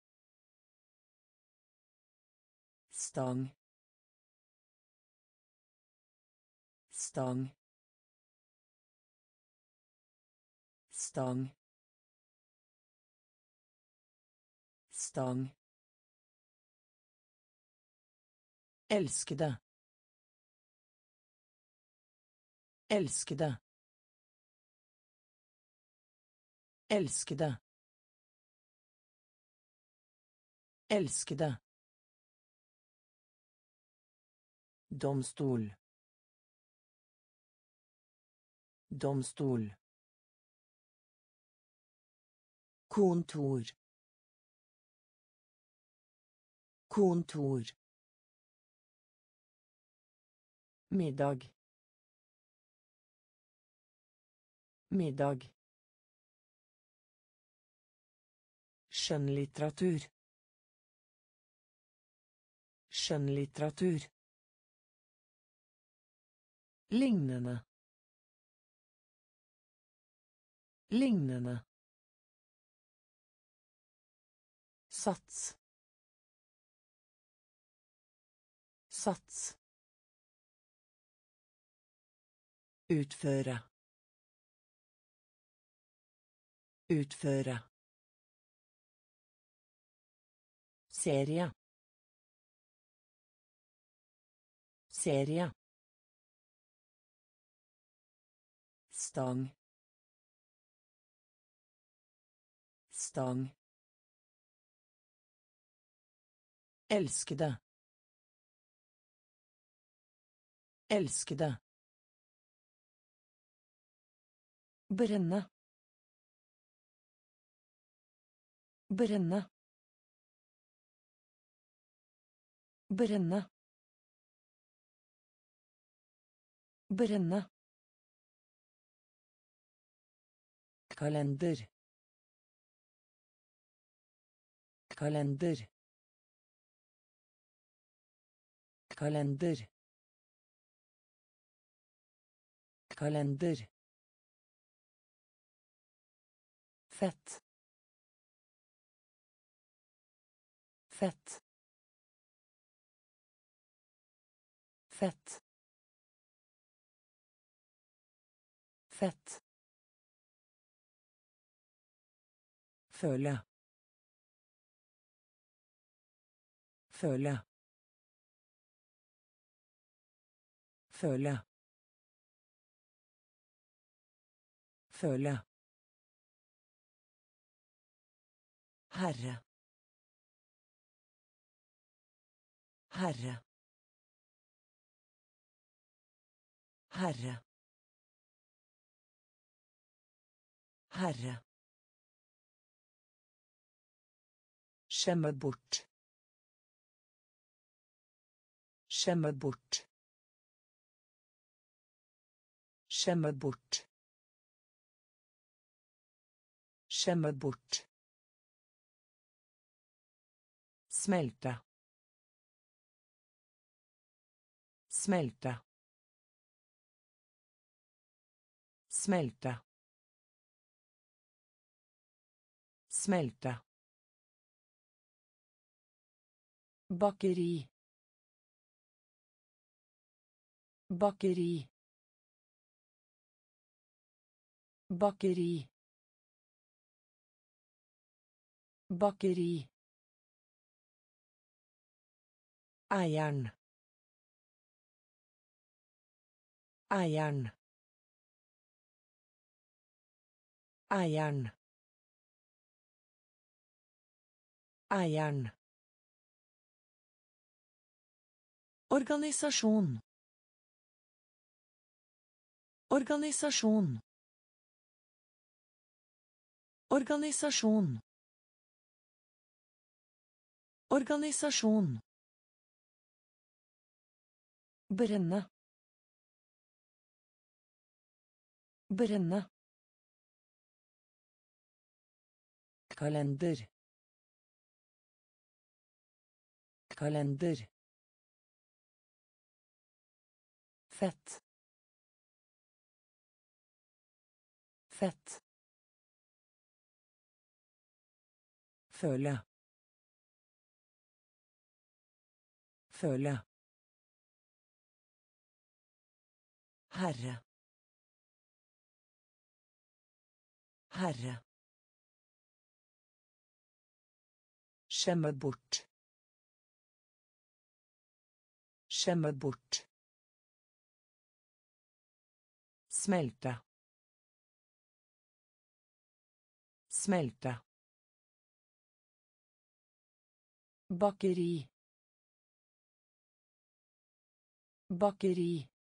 stang stang stang stang elskede elskede elskede elskede domstol domstol kontor kontor middag middag skjønnlitteratur skjønnlitteratur lignende lignende sats sats utføre utføre serie serie stang stang elskede elskede brenne brenne brenne brenne kalender kalender kalender kalender fett fett fett fett føle føle føle føle herre herre herre herre skjemme bort skjemme bort skjemme bort skjemme bort smelte smelte smelte smelte bakeri bakeri bakeri bakeri eieren eieren eieren eieren organisasjon organisasjon organisasjon organisasjon brenne brenne kalender kalender fett Fett. Føle. Føle. Herre. Herre. Skjemme bort. Skjemme bort. Smelte. Smelte. Bakeri. Bakeri.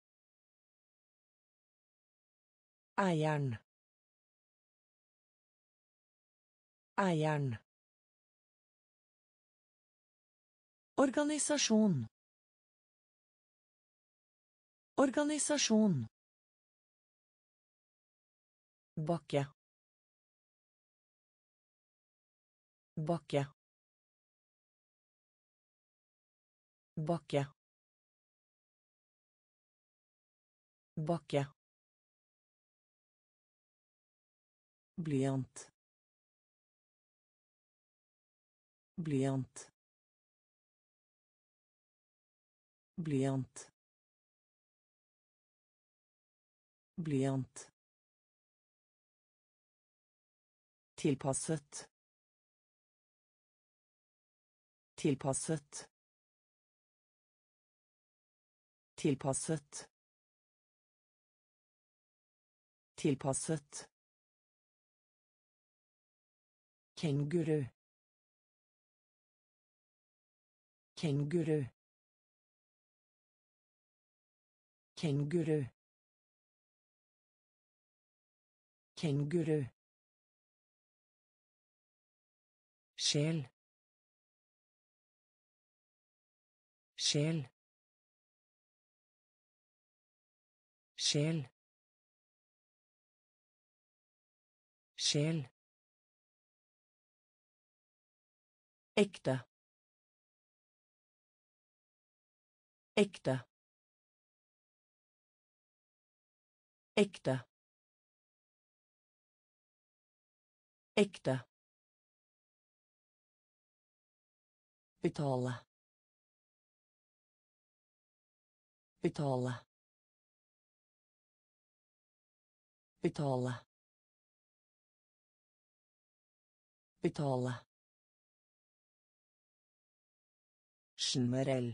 Eieren. Eieren. Organisasjon. Organisasjon. Bakke. Bakke. Bakke. Bakke. Blyant. Blyant. Blyant. Blyant. Tilpasset. Tilpasset. Tilpasset. Tilpasset. Kenguru. Kenguru. Kenguru. Kenguru. Sjel. Sjel. Sjel. Sjel. Ekte. Ekte. Ekte. Ekte. Betale. Betale. Betale. Betale. Generell.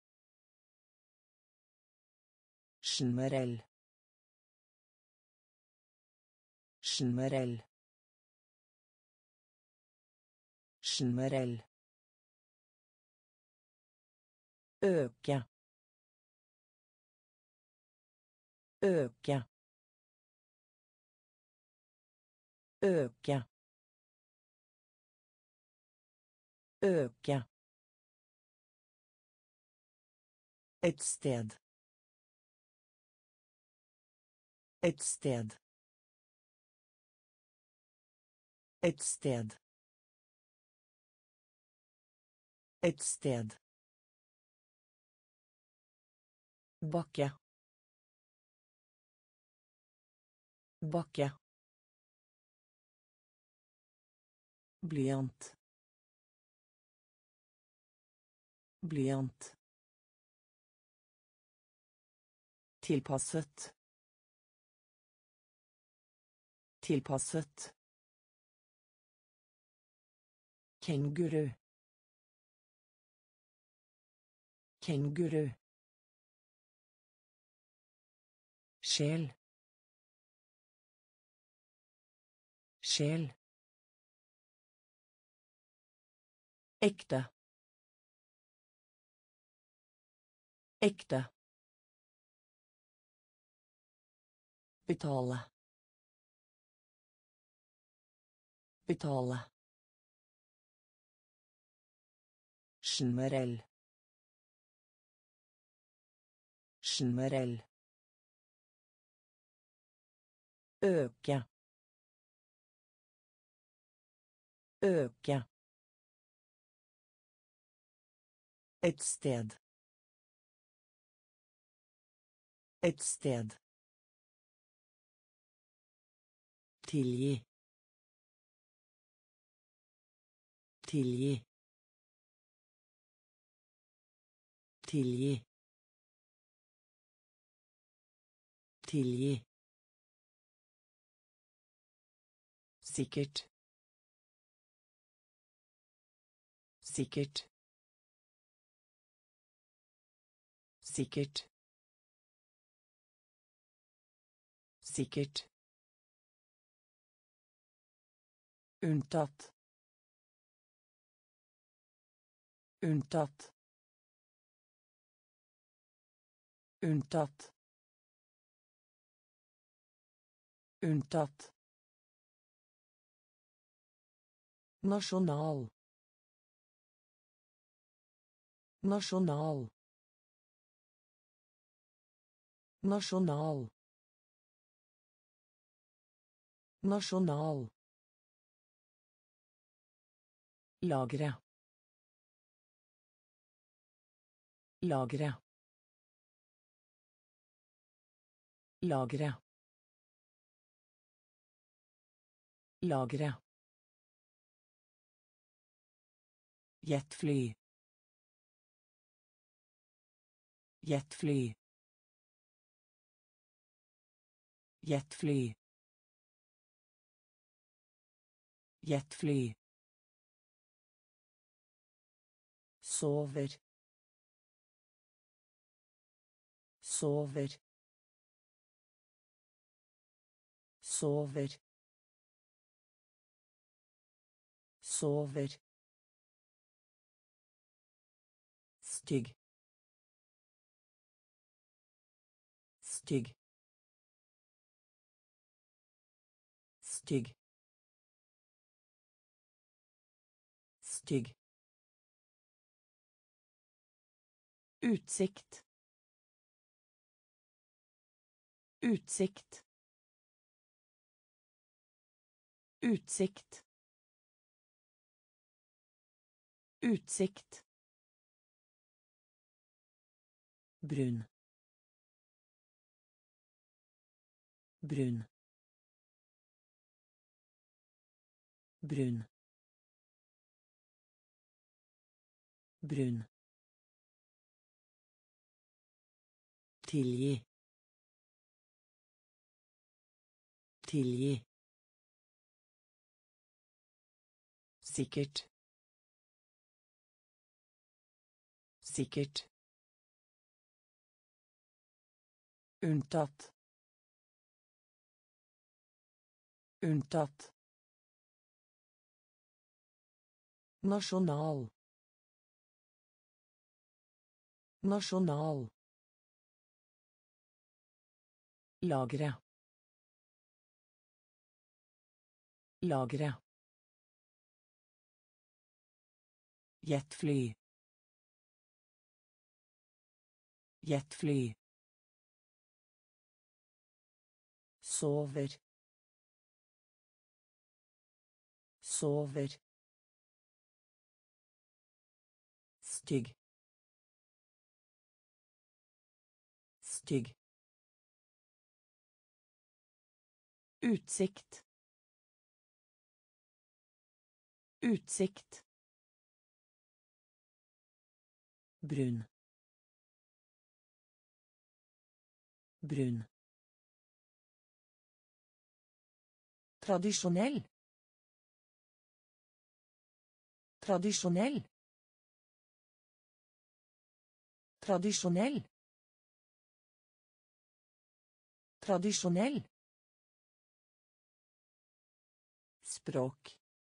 Generell. Generell. Generell. Øke. Øke. Øke. Øke. Et sted. Et sted. Et sted. Et sted. Bakke. Bakke. Blyant. Blyant. Tilpasset. Tilpasset. Kenguru. Kenguru. Sjel. Sjel. Ekte. Ekte. Betale. Betale. Generell. Generell. Øke. Øke. Et sted. Et sted. Tilgi. Tilgi. Tilgi. Tilgi. Sikkert. Sikkert. Sikkert. Sikkert. Unntatt. Unntatt. Unntatt. Unntatt. Nasjonal. Nasjonal. Nasjonal. Nasjonal. Lagre. Lagre. Lagre. Lagre. Jetfly. Jetfly. Jetfly. Jetfly. Sover. Sover. Sover. Sover. Stygg. Stygg. Stygg. Stygg. Utsikt. Utsikt. Utsikt. Utsikt. Brun. Brun. Brun. Brun. Tilgi. Tilgi. Sikkert. Sikkert. Unntatt. Unntatt. Nasjonal. Nasjonal. Lagre. Lagre. Jetfly. Jetfly. Sover. Sover. Stygg. Stygg. Utsikt. Utsikt. Brun. Brun. Tradisjonell. Tradisjonell. Tradisjonell. Tradisjonell. Språk.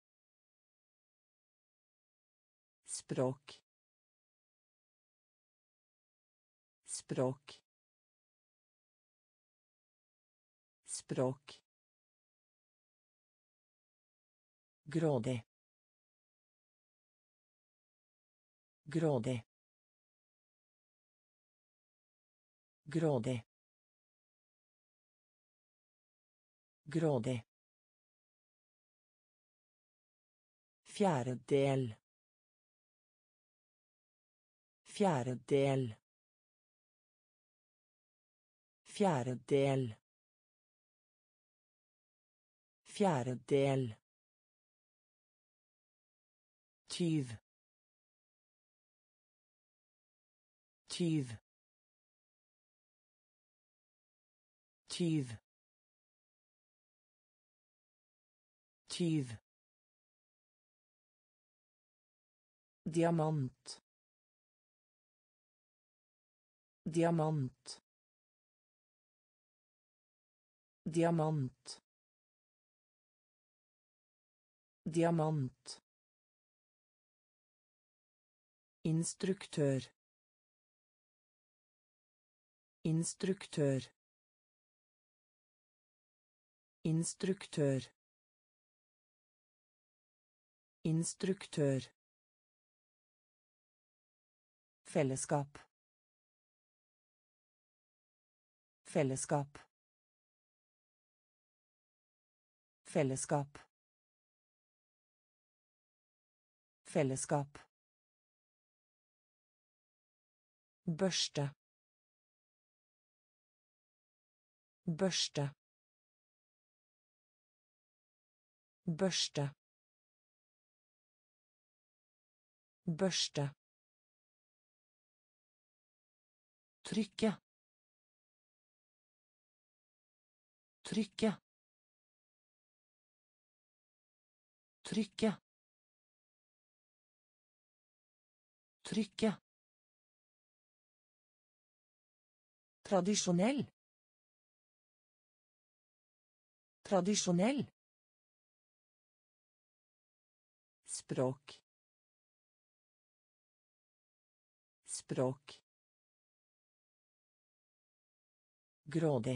Språk. Språk. Språk. Grådig. Grådig. Grådig. Grådig. Fjerdedel. Fjerdedel. Fjerdedel. Fjerdedel. Tyv. Tyv. Tyv. Tyv. Diamant. Diamant. Diamant. Diamant. Instruktør. Instruktør. Instruktør. Instruktør. Fellesskap. Fellesskap. Fellesskap. Fellesskap. Børste. Børste. Børste. Børste. Trykke. Trykke. Trykke. Trykke. Tradisjonell. Tradisjonell. Språk. Språk. Grådig.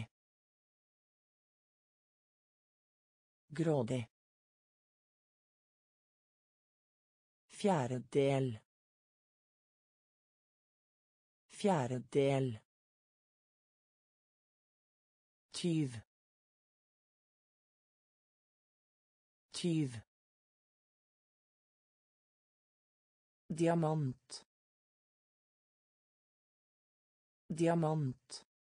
Grådig. Fjerdedel. Fjerdedel. Tyv. Tyv. Diamant. Diamant.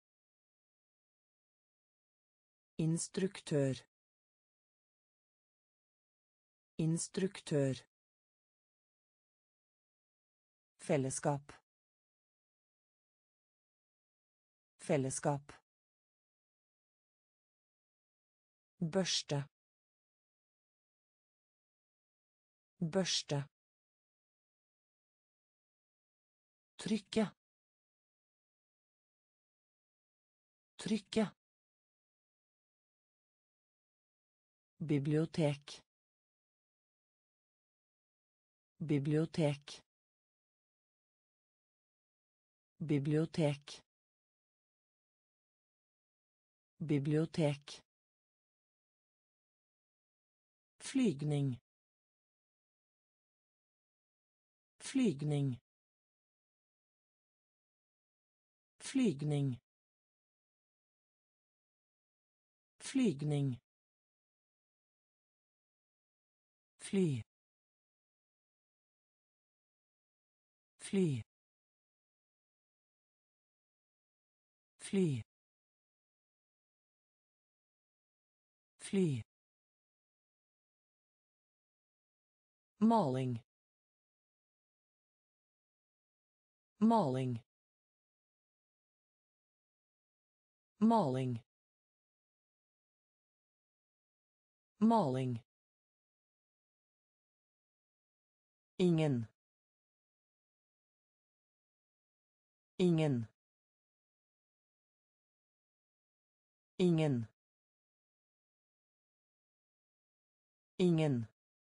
Instruktør. Instruktør. Fellesskap. Fellesskap. Børste. Børste. Trykke. Trykke. Bibliotek. Bibliotek. Bibliotek. Bibliotek. Flygning. Flygning. Flygning. Flygning. Fly. Fly. Fly. Fly. Maling. Maling. Maling. Maling. Ingen. Ingen. Ingen. Ingen.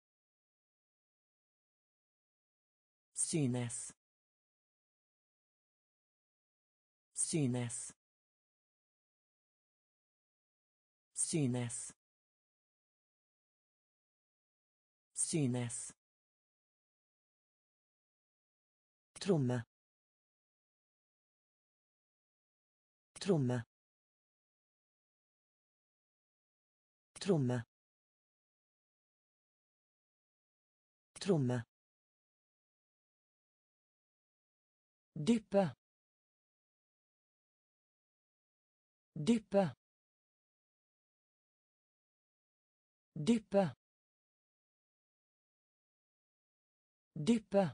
Synes. Synes. Synes. Synes. Tromme. Tromme. Tromme. Tromme. Dyppe. Dyppe. dyppe dyppe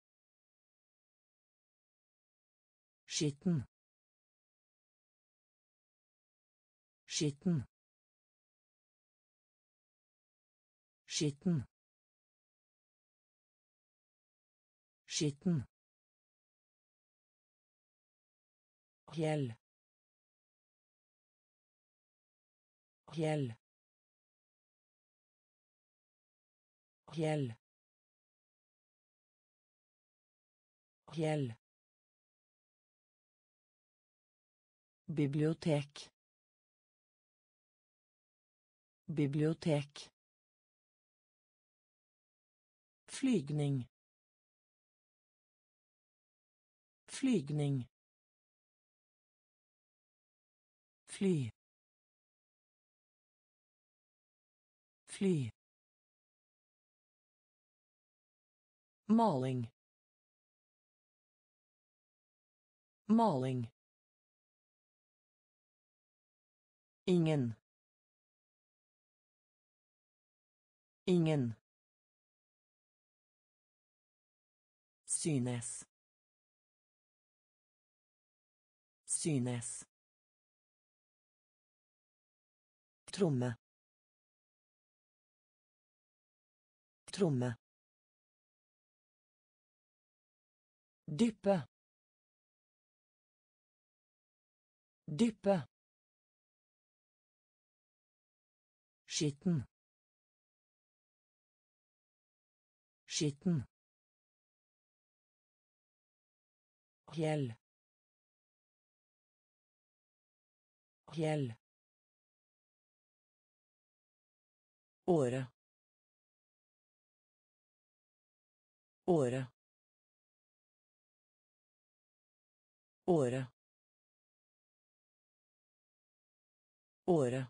skitten skitten skitten skitten Fjell. Fjell. Fjell. Fjell. Bibliotek. Bibliotek. Flygning. Flygning. Fly. Fly. Maling. Maling. Ingen. Ingen. Synes. Synes. Tromme. Tromme. Dyppe. Dyppe. Skitten. Skitten. Fjell. Fjell. Åre. Åre. Åre. Åre.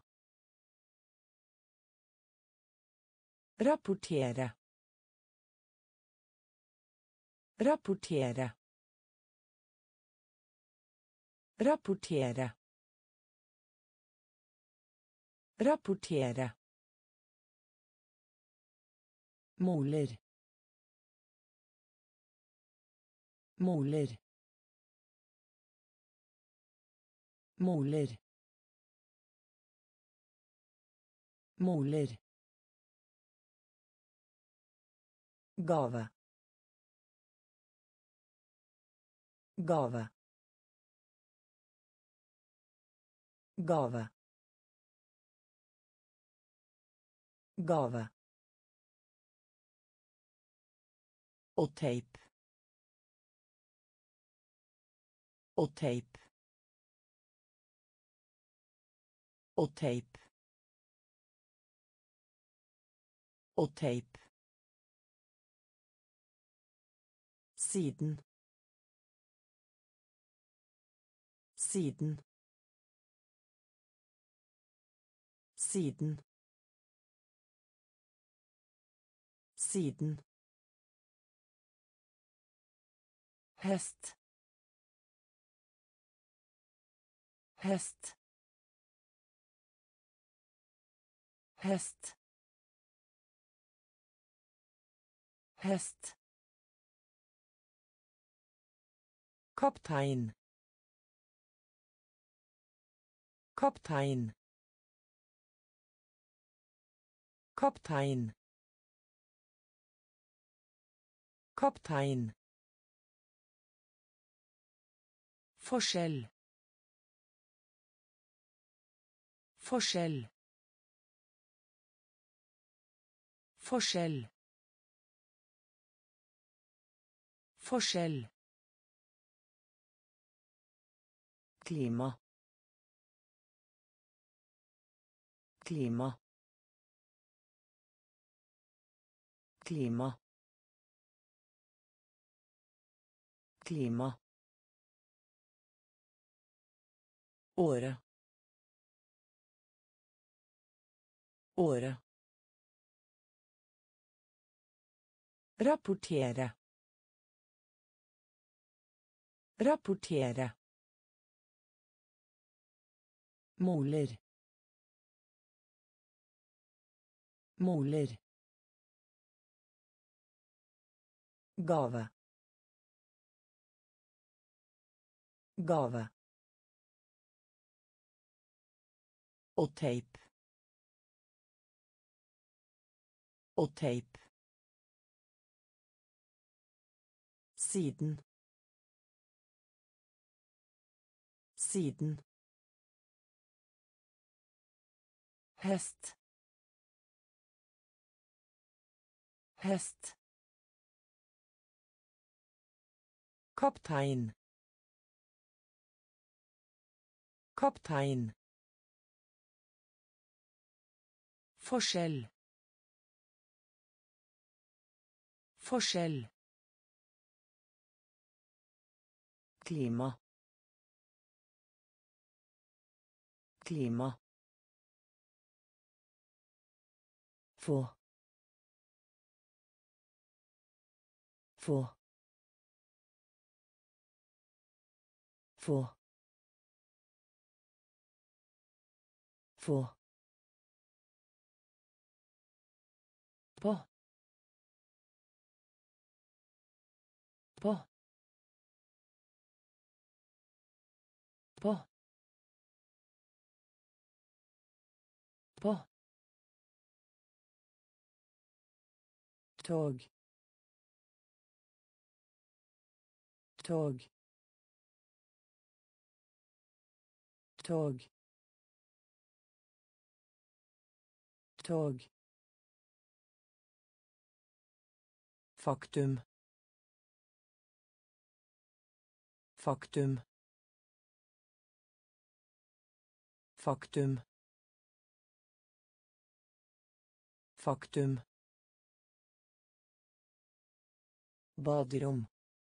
Rapportere. Rapportere. Rapportere. Rapportere. Moler. Moler. Moler. Moler. Gave. Gave. Gave. Gave. Og teip. Og teip. Og teip. Og teip. Siden. Siden. Siden. Siden. Hest. Hest. Hest. Hest. Kaptein. Kaptein. Kaptein. Kaptein. Forskjell. Forskjell. Forskjell. Forskjell. Klima. Klima. Klima. Klima. Åre. Åre. Rapportere. Rapportere. Moler. Moler. Gave. Gave. Og teip. Og teip. Siden. Siden. Hest. Hest. Kaptein. Kaptein. Forskjell. Forskjell. Klima. Klima. Få. Få. Få. Få. På. På. På. På. Tog. Tog. Tog. Tog. Faktum. Faktum. Faktum. Faktum. Baderom.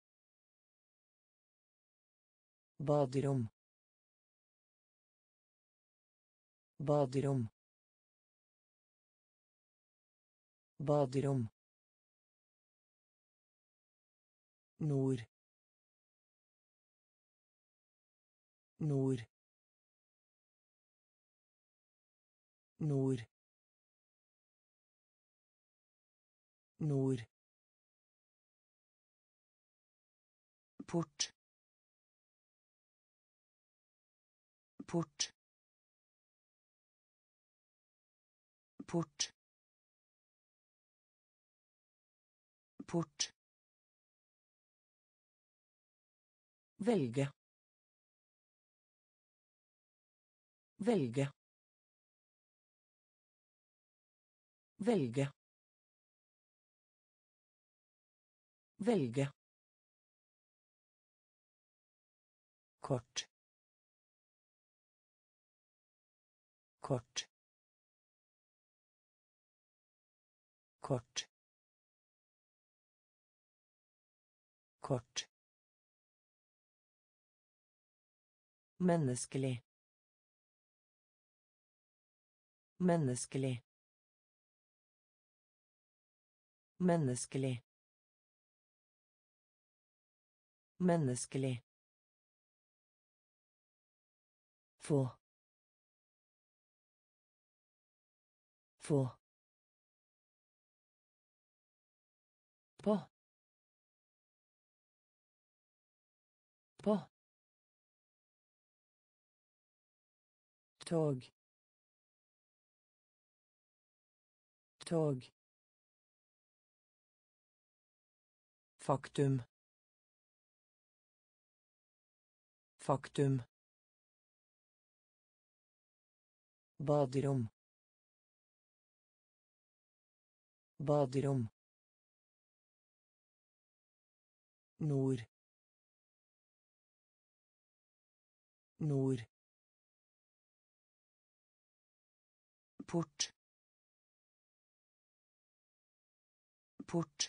Baderom. Baderom. Baderom. Nord. Nord. Nord. Nord. Port. Port. Port. Port. Velge. Velge. Velge. Velge. Kort. Kort. Kort. Kort. Menneskelig. Menneskelig. Menneskelig. Menneskelig. Få. Få. På. På. Tog. Tog. Faktum. Faktum. Baderom. Baderom. Nord. Nord. Port. Port.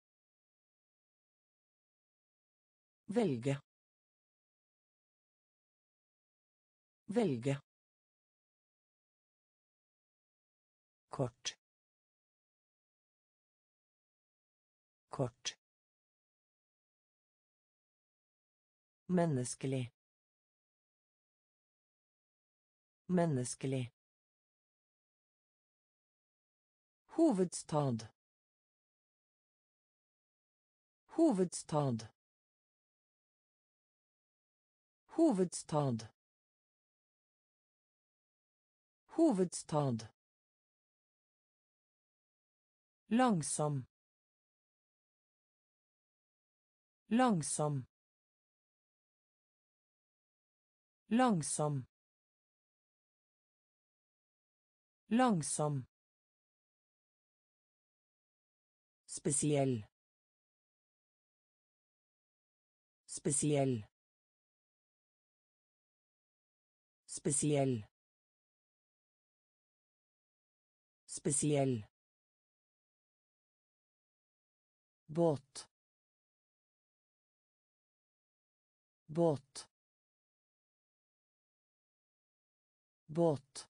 Velge. Velge. Kort. Kort. Menneskelig. Menneskelig. Hovedstad. Hovedstad. Hovedstad. Hovedstad. Langsom. Langsom. Langsom. Langsom. Spesiell. Spesiell. Spesiell. Spesiell. Båt. Båt. Båt.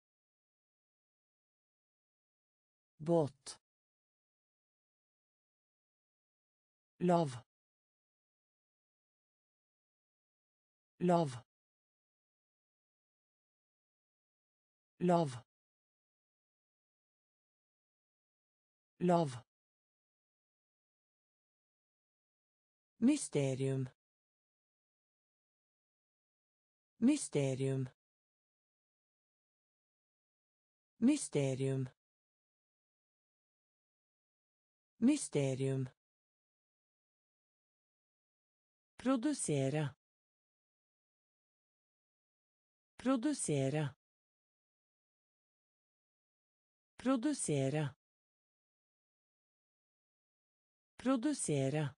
Båt. Lav. Lav. Lav. Lav. Mysterium. Mysterium. Mysterium. Mysterium. Produsere. Produsere. Produsere. Produsere.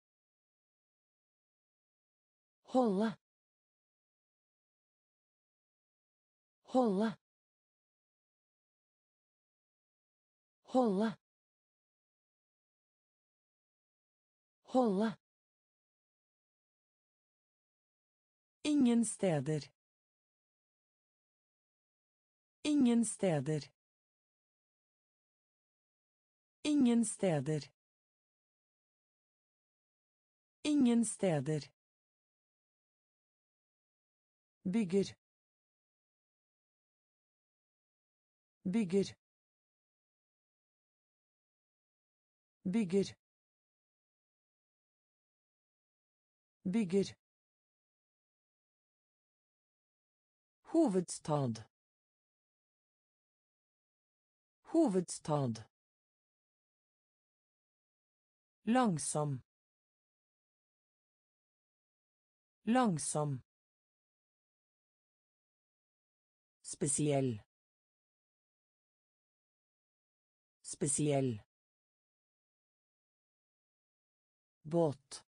Holde. Holde. Holde. Holde. Ingen steder. Ingen steder. Ingen steder. Ingen steder. Bygger. Bygger. Bygger. Bygger. Hovedstad. Hovedstad. Langsom. Langsom. Spesiell. Spesiell. Båt.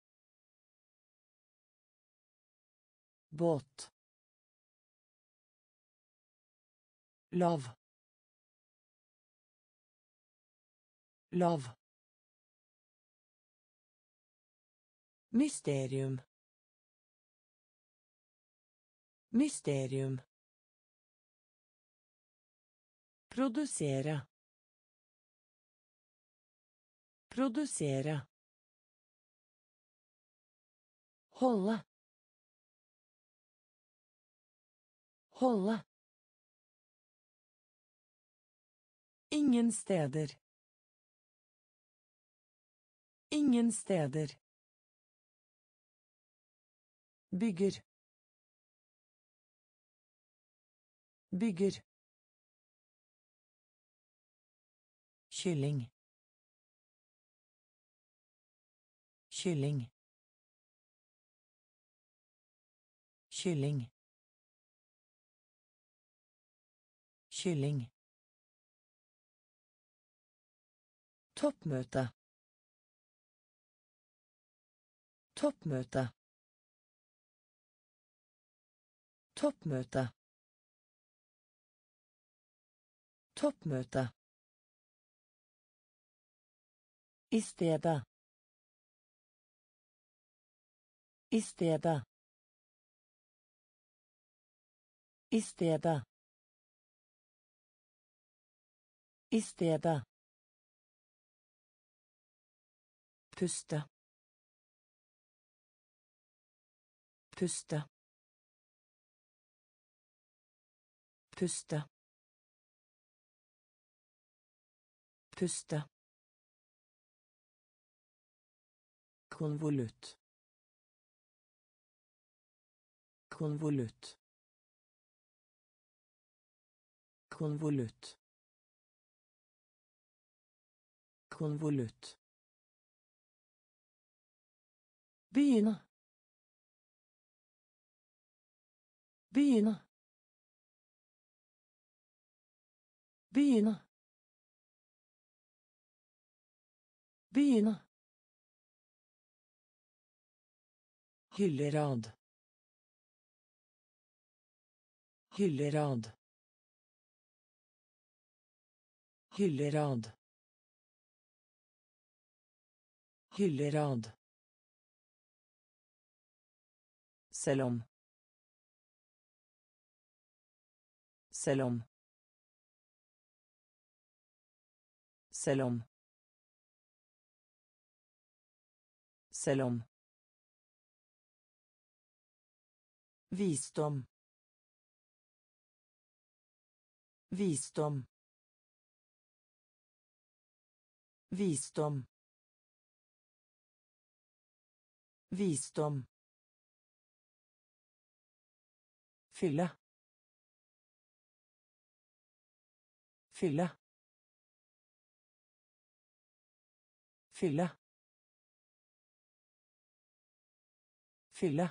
Båt. Lav. Lav. Mysterium. Mysterium. Produsere. Produsere. Holde. Holde. Ingen steder. Ingen steder. Bygger. Bygger. Kylling. Kylling. Kylling. Kylling. Toppmøte. Toppmøte. Toppmøte. Toppmøte. I stedet. I stedet. I stedet. I stedet. Puste. Puste. Puste. Puste. Konvolutt. Konvolutt. Konvolutt. Konvolutt. Begynne. Begynne. Begynne. Begynne. Hyllerad. Hyllerad. Hyllerad. Hyllerad. Selv om. Selv om. Selv om. Selv om. Visdom. Visdom. Visdom. Visdom. Fylle. Fylle. Fylle. Fylle.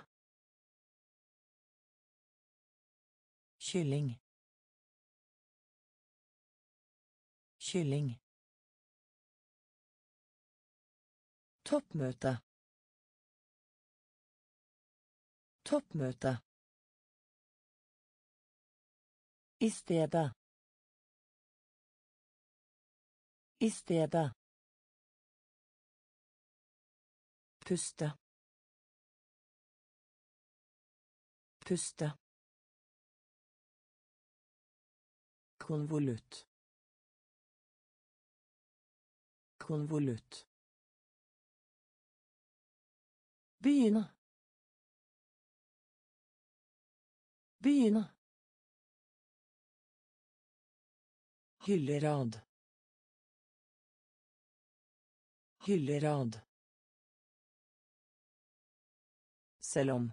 Kylling. Kylling. Toppmøte. Toppmøte. I stedet. I stedet. Puste. Puste. Konvolutt. Konvolutt. Begynne. Begynne. Hyllerad. Hyllerad. Selv om.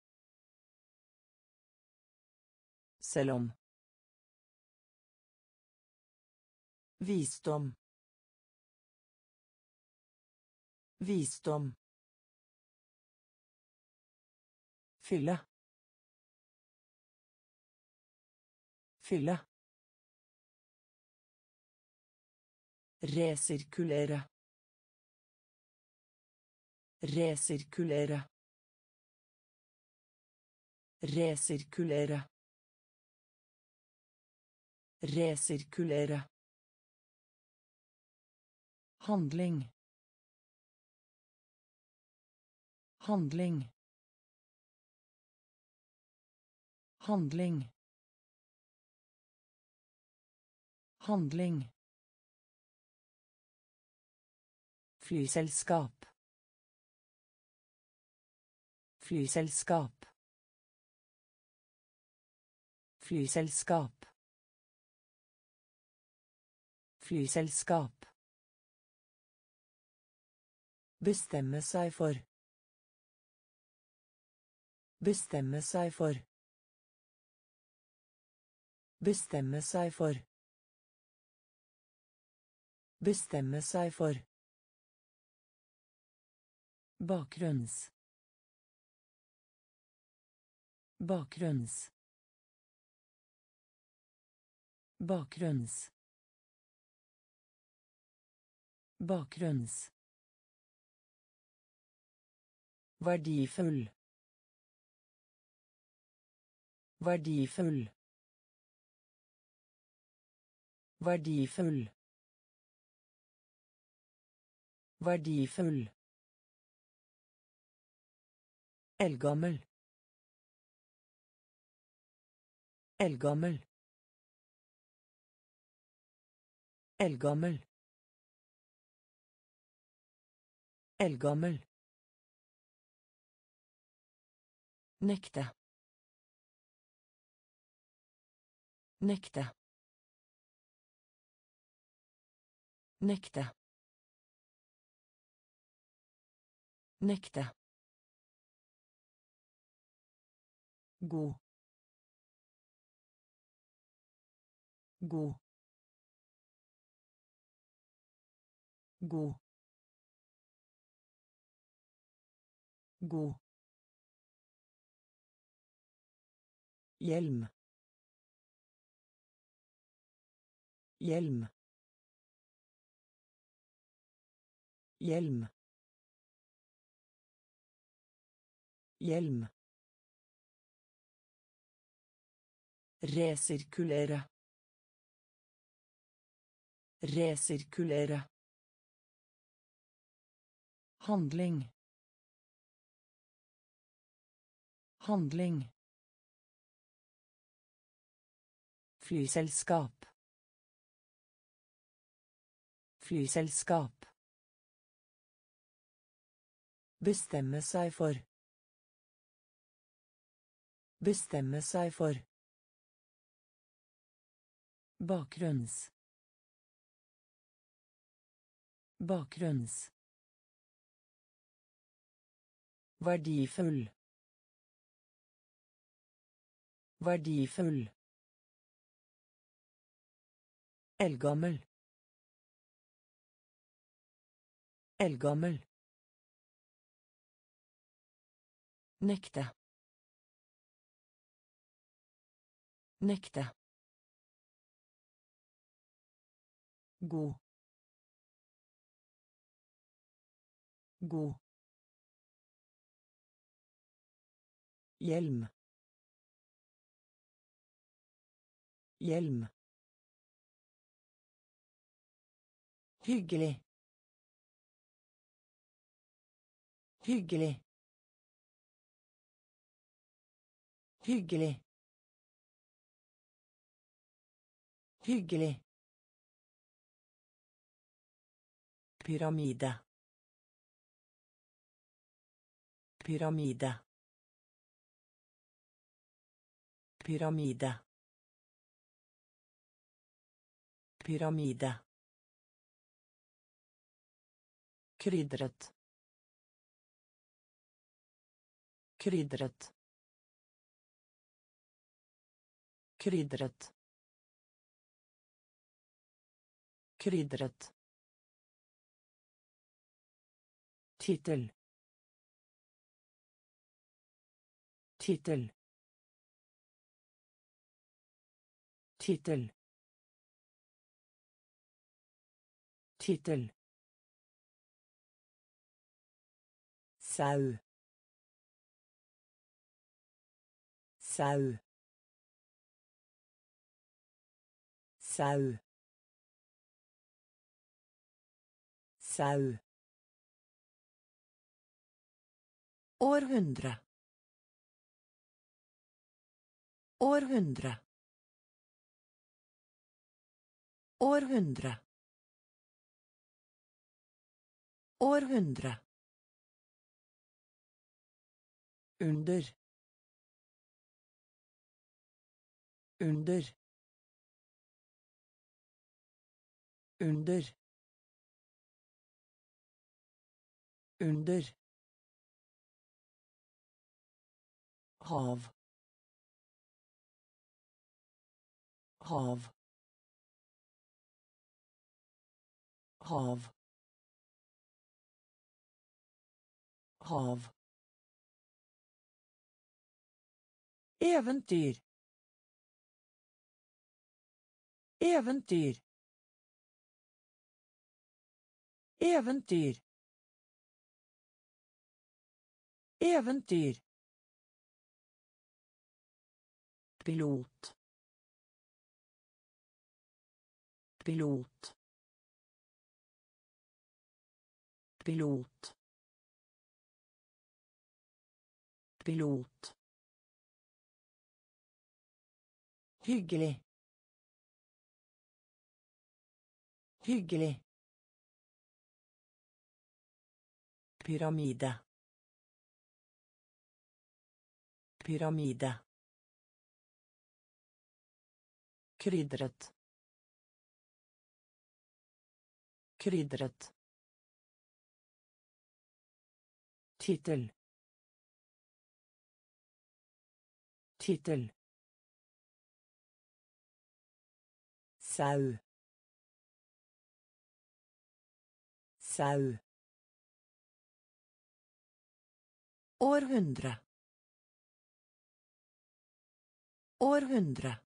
Selv om. Visdom. Visdom. Fylle. Fylle. Resirkulere. Resirkulere. Resirkulere. Resirkulere. Handling. Handling. Handling. Handling. Flyselskap. Flyselskap. Flyselskap. Flyselskap. Bestemme seg for. Bestemme seg for. Bestemme seg for. Bestemme seg for. Bakgrunns. Bakgrunns. Bakgrunns. Bakgrunns. Verdifull. Verdifull. Verdifull. Verdifull. Eldgammel. Eldgammel. Eldgammel. Eldgammel. Nekte. Nekte. Nekte. Nekte. God. God. God. God. Hjelm. Hjelm. Hjelm. Hjelm. Resirkulere. Resirkulere. Handling. Handling. Flyselskap. Flyselskap. Bestemme seg for. Bestemme seg for. Bakgrunns. Bakgrunns. Verdifull. Verdifull. Eldgammel. Eldgammel. Nekte. Nekte. God. God. Hjelm. Hjelm. Hyggelig. Hyggelig. Hyggelig. Hyggelig. Pyramide. Pyramide. Pyramide. Pyramide. Krydret. Krydret. Krydret. Krydret. Tittel. Tittel. Tittel. Tittel. Sau. Sau. Sau. Sau. Århundre. Århundre. Århundre. Århundre. Under. Under. Under. Under. Hav. Hav. Hav. Hav. Eventyr. Eventyr. Eventyr. Eventyr. Pilot. Pilot. Pilot. Pilot. Hyggelig. Hyggelig. Pyramide. Pyramide. Krydret. Krydret. Titel. Titel. Sau. Sau. Århundre. Århundre.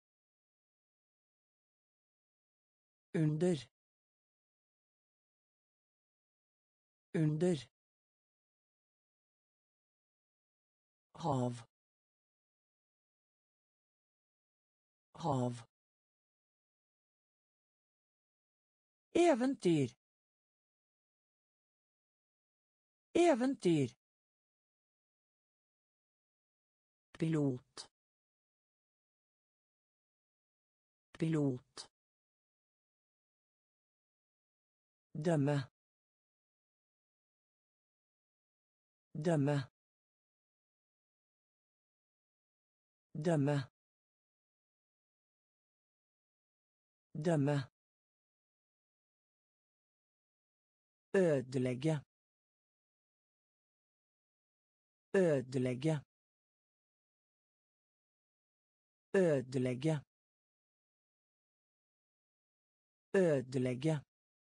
Under. Under. Hav. Hav. Eventyr. Eventyr. Pilot. Pilot. Dømme. Dømme. Dømme. Dømme. Ødelegge. Ødelegge. Ødelegge. Ødelegge.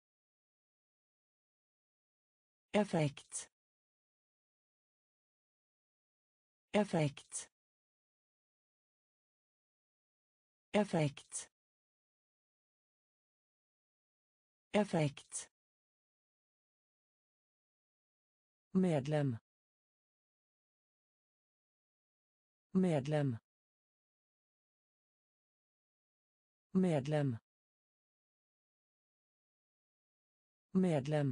Effekt. Effekt. Effekt. Effekt. Medlem. Medlem. Medlem. Medlem.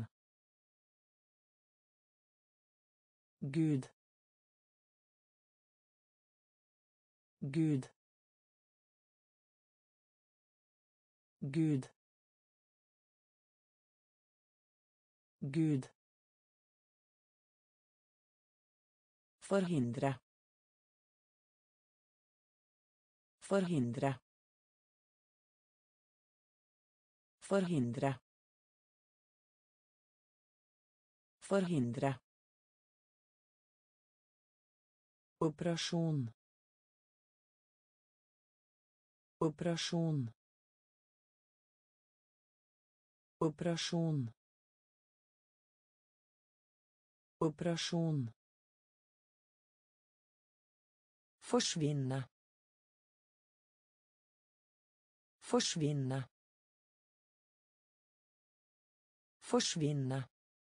Gud. Gud. Gud. Gud. Forhindre. Forhindre. Forhindre. Forhindre. Operasjon. Operasjon. Operasjon. Operasjon. Forsvinne. Forsvinne. Forsvinne.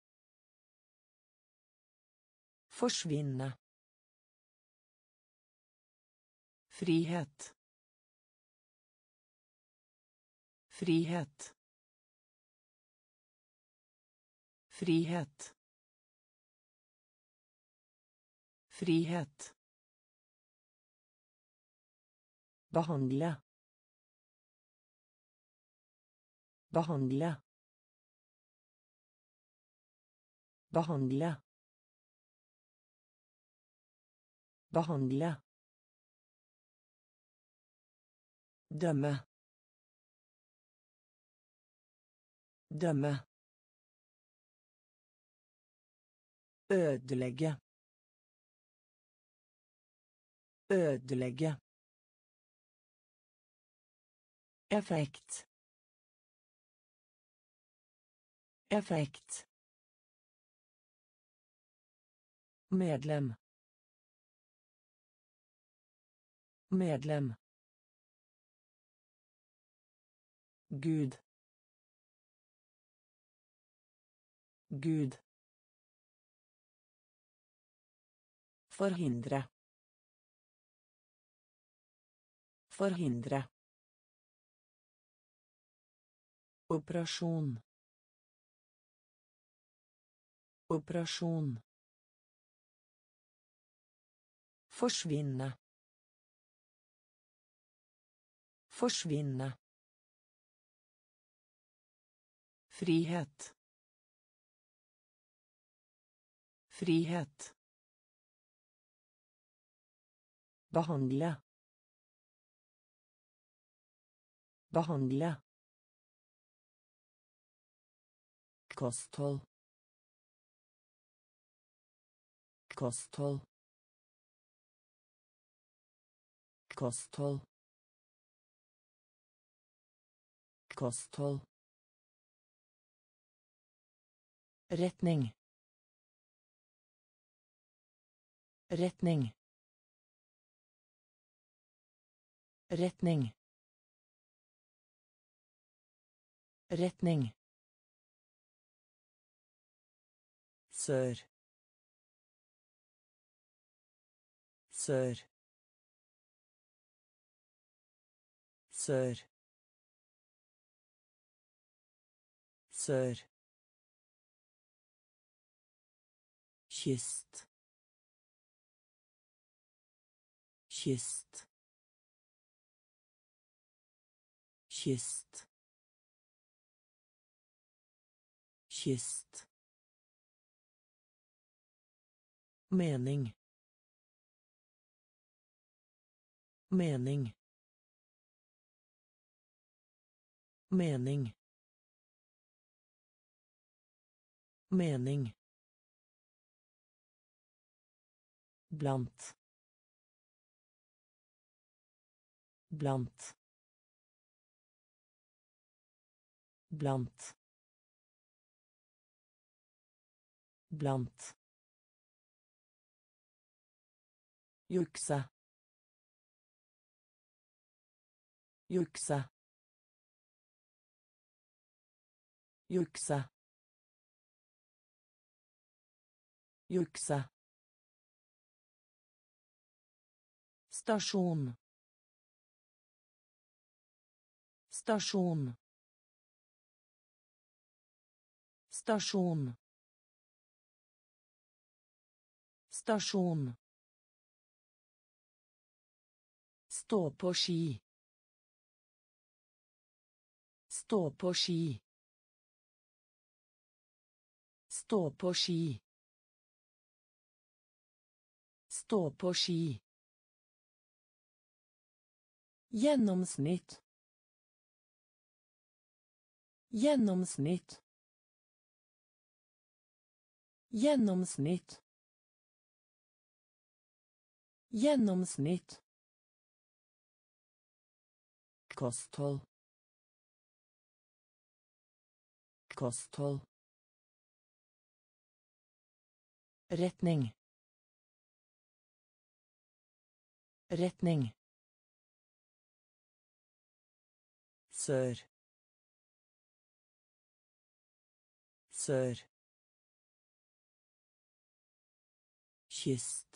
Forsvinne. Frihet. Frihet. Frihet. Frihet. Behandle. Behandle. Behandle. Behandle. Dømme. Dømme. Ødelegge. Ødelegge. Effekt. Effekt. Medlem. Medlem. Gud. Gud. Forhindre. Forhindre. Operasjon. Operasjon. Forsvinne. Forsvinne. Frihet. Frihet. Behandle. Behandle. kosthold kosthold kosthold kosthold retning retning retning retning sør sør sør sør kyst kyst kyst kyst mening mening mening mening blant blant blant blant jukse jukse jukse jukse stasjon stasjon stasjon stasjon stå på ski stå på ski stå på ski stå på ski gjennomsnitt gjennomsnitt gjennomsnitt gjennomsnitt kosthold kosthold retning retning sør sør kyst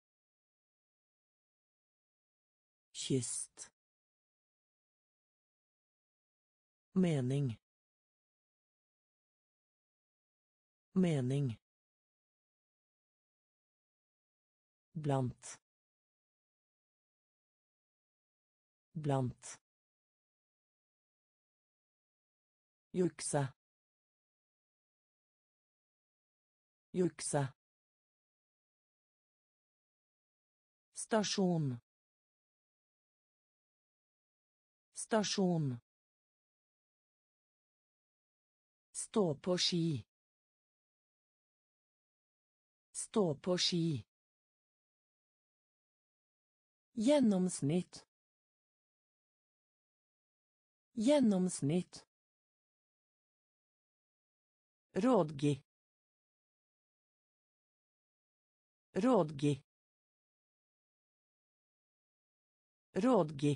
kyst mening mening blant blant jukse jukse stasjon stasjon stå på ski stå på ski gjennomsnitt gjennomsnitt rådgi rådgi rådgi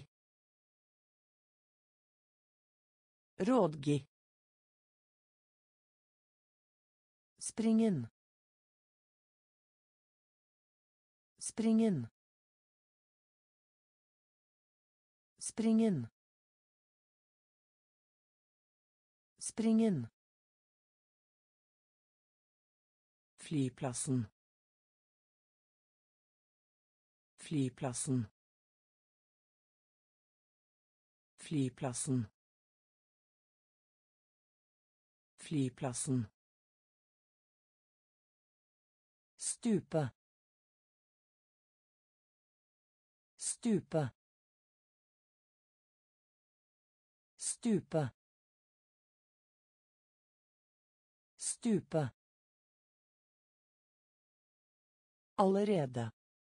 rådgi springen springen springen springen flyplassen flyplassen flyplassen flyplassen stupe stupe stupe Stupe. Allerede.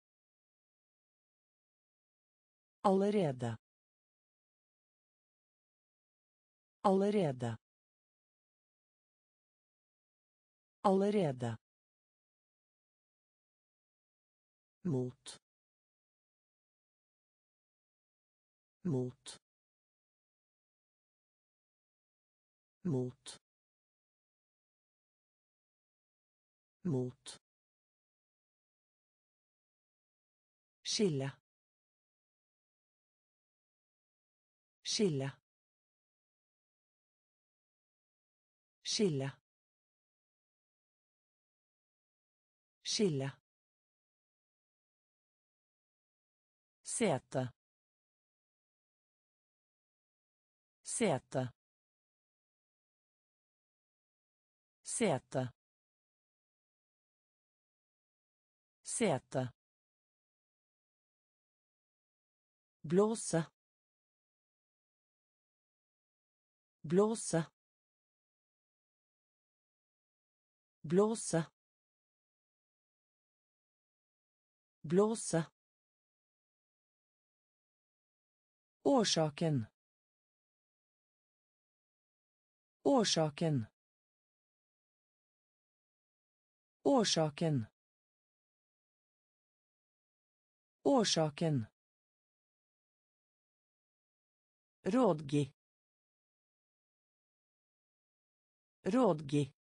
Allerede. Allerede. Allerede. Mot. Mot. Mot. Mot. Skille. Skille. Skille. Skille. Sete. Sete. Sete. Sete. Blåse. Blåse. Blåse. Blåse. Årsaken. Årsaken. Årsaken. Årsaken. Rådgi. Rådgi.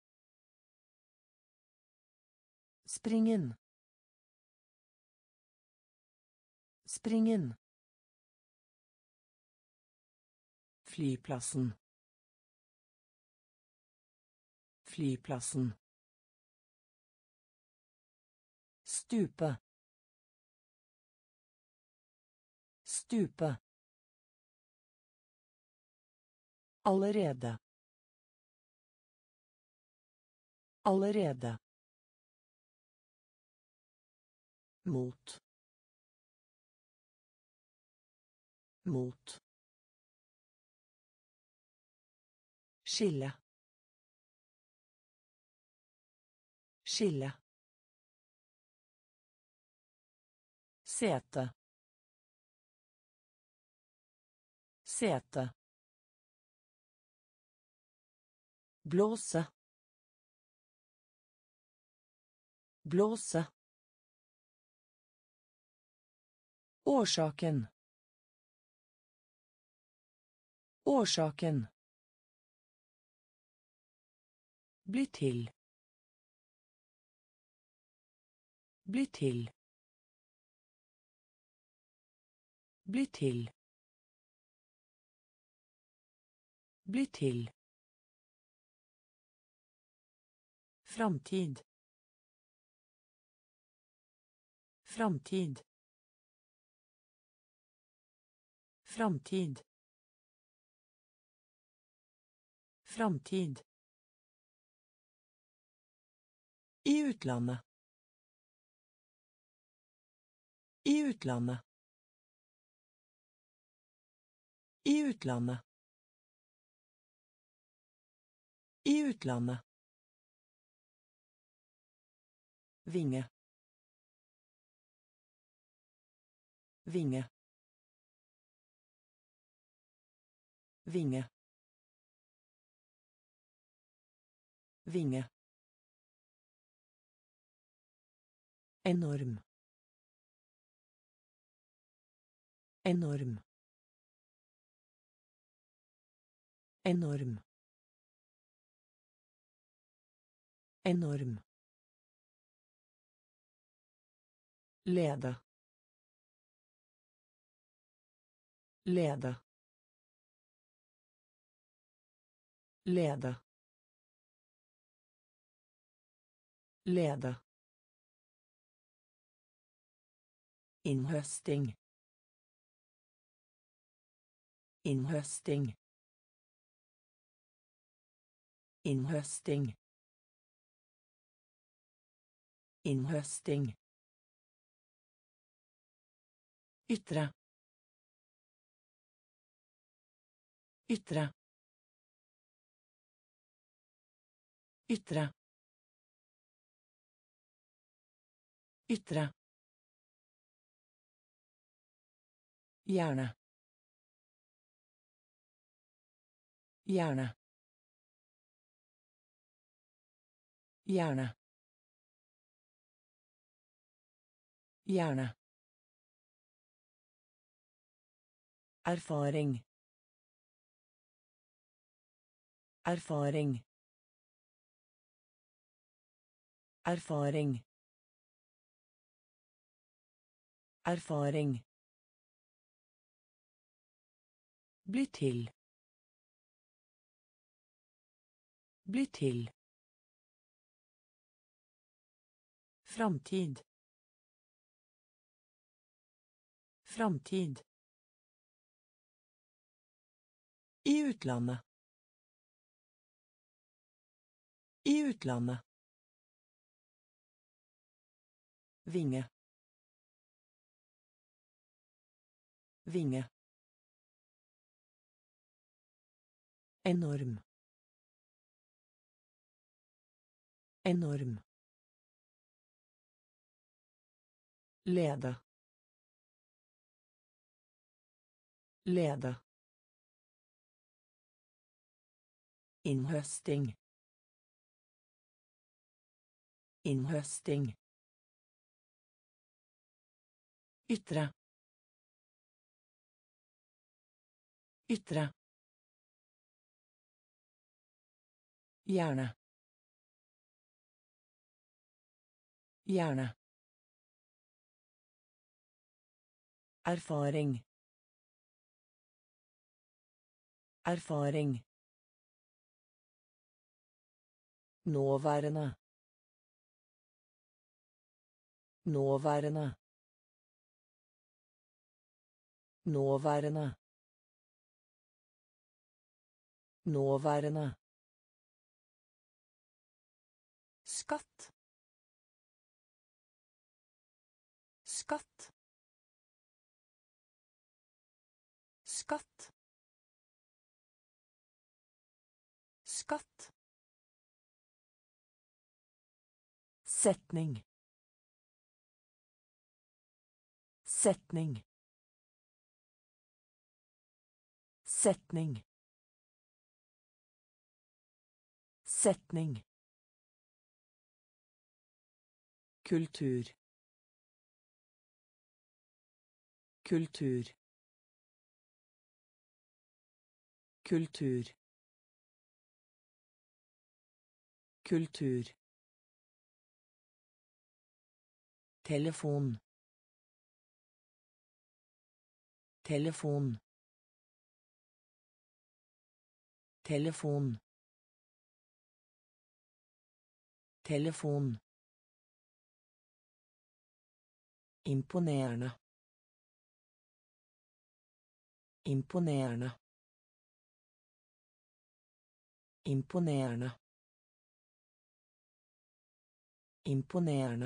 Springen. Springen. Flyplassen. Flyplassen. Stupe. Stupe. Allerede. Allerede. Mot. Mot. Skille. Skille. Sete. Sete. Blåse. Blåse. Årsaken. Årsaken. Bli til. Bli til. Bli til. Bli til. Framtid. Framtid. Framtid. Framtid. I utlandet. I utlandet. I utlandet. I utlandet. Vinge. Vinge. Vinge. Vinge. Enorm. Enorm. Enorm. Enorm. Lede. Lede. Lede. Lede. Innhøsting. Innhøsting. Innhøsting. Innhøsting. Ytre. Ytre. Ytre. Ytre. Gjerne. Gjerne. Gjerne. Gjerne. Erfaring. Erfaring. Erfaring. Erfaring. Bli til. Bli til. Framtid. Framtid. I utlandet. I utlandet. Vinge. Vinge. Enorm. Enorm. Lede. Lede. Innhøsting. Innhøsting. Ytre. Ytre. Gjerne. Gjerne. Erfaring. Erfaring. Nåværende. Nåværende. Nåværende. Nåværende. Skatt. Skatt. Skatt. Skatt. Setning. Setning. Setning. Setning. Kultur. Kultur. Kultur. Kultur. Telefon. Telefon. Telefon. Telefon. Imponerende. Imponerende. Imponerende. Imponerende.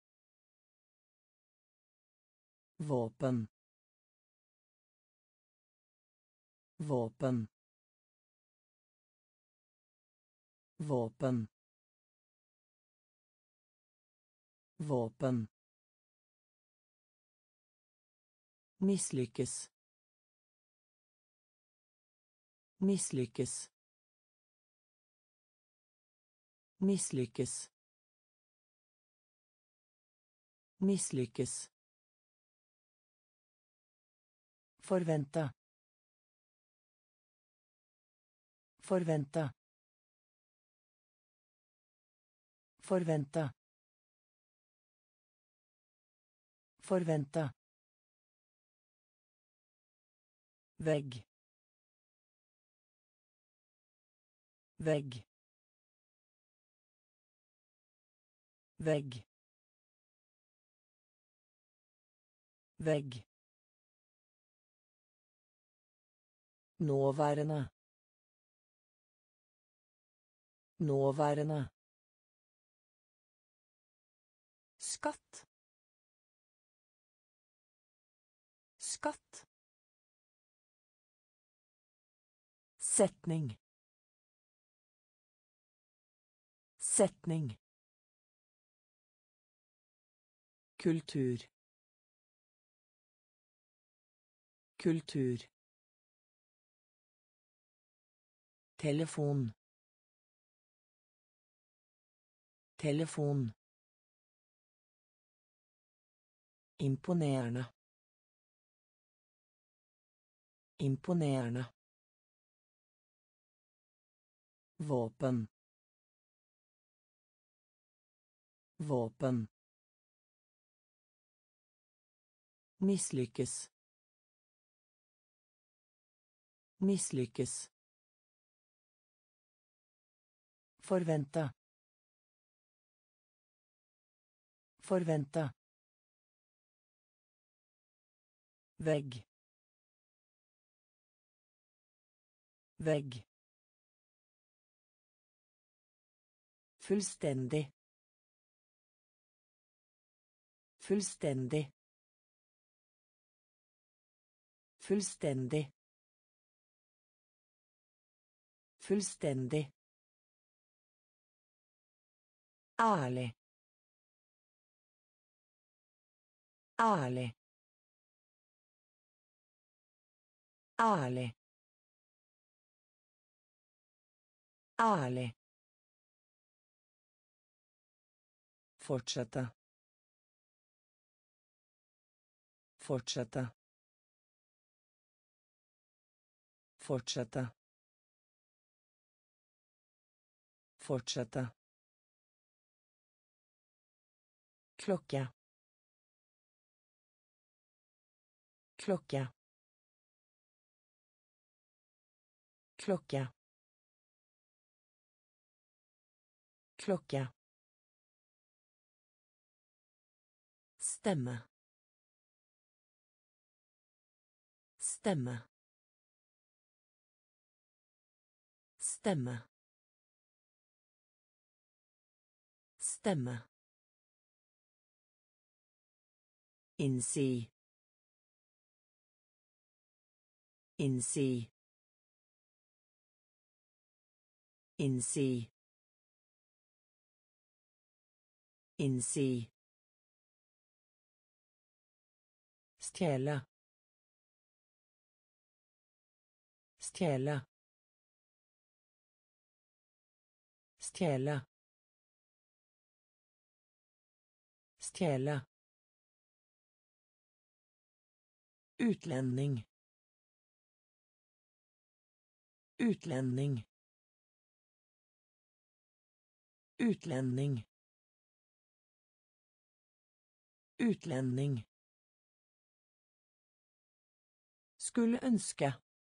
Våpen. Våpen. Våpen. Våpen. Mislykkes. Mislykkes. Mislykkes. Mislykkes. Forvente. Forvente. Forvente. Forvente. Vegg. Vegg. Vegg. Vegg. Nåværende. Nåværende. Skatt. Skatt. Setning. Setning. Kultur. Kultur. Telefon. Telefon. Imponerende. Imponerende. Våpen. Våpen. Mislykkes. Mislykkes. Forvente. Forvente. Vegg. Vegg. Fullstendig. Fullstendig. Fullstendig. Fullstendig. Ærlig. Ærlig. Ærlig. Ærlig. Fortsette. Fortsette. Fortsette. Fortsette. Klokke. Klokke. Klokke. Klokke. Stemme. Stemme. Stemme. Stemme. Innsi. Innsi. Innsi. Innsi. Stjele. Stjele. Stjele. Stjele. Utlending. Utlending. Utlending. Utlending. Skulle ønske.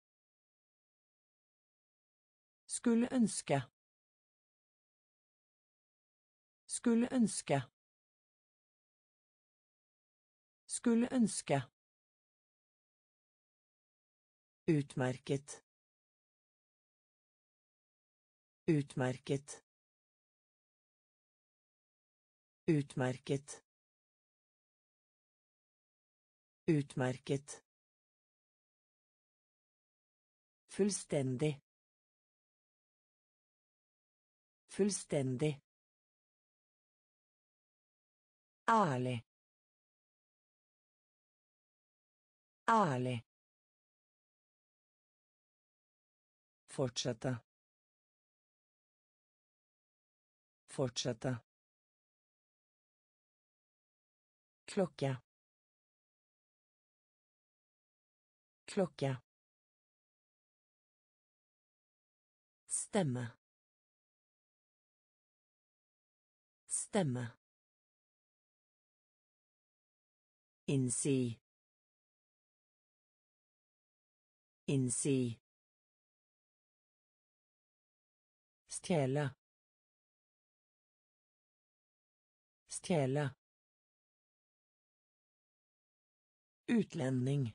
Skulle ønske. Skulle ønske. Skulle ønske. Utmerket. Utmerket. Utmerket. Utmerket. Fullstendig. Fullstendig. Ærlig. Ærlig. Fortsette. Fortsette. Klokke. Klokke. Stemme. Stemme. Innsi. Innsi. Stjele. Stjele. Utlending.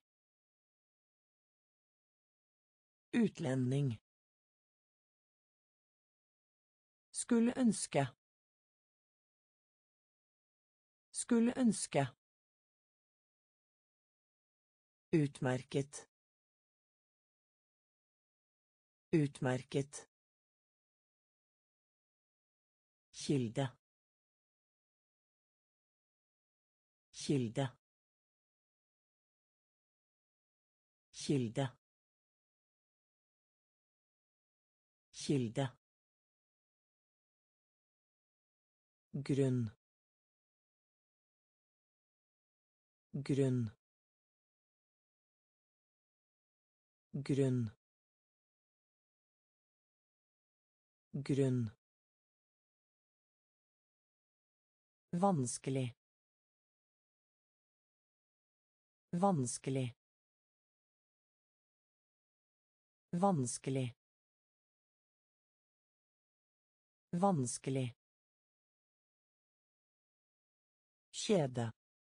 Utlending. Skulle ønske. Skulle ønske. Utmerket. Utmerket. Kilde. Kilde. Kilde. Kilde. Grunn. Grunn. Grunn. Grunn. Vanskelig. Vanskelig. Vanskelig. Vanskelig. Kjede.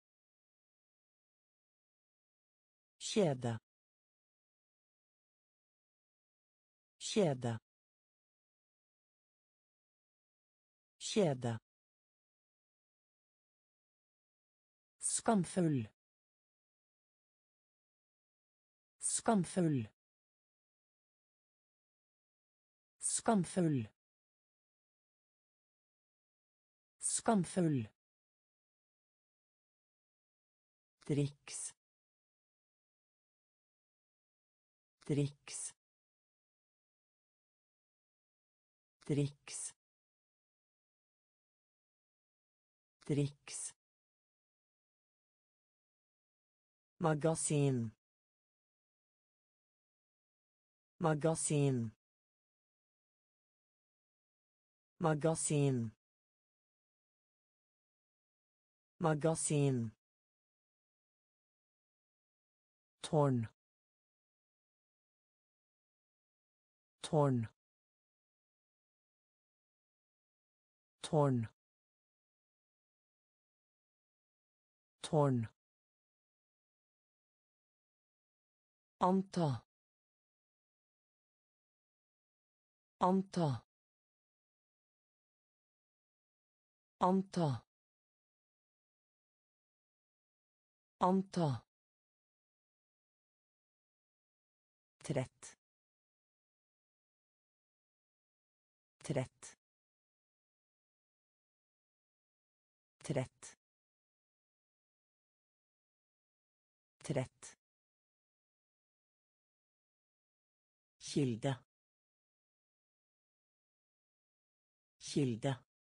Kjede. Kjede. Kjede. Skamfull. Skamfull. Skamfull. Skamfull. Triks. Triks. Triks. Triks. Magasin. Magasin. Magasin. Magasin. Tårn. Tårn. Tårn. Tårn. Anta. Anta. Anta. Anta. Trett. Trett. Trett. Trett. Kilde. Kilde.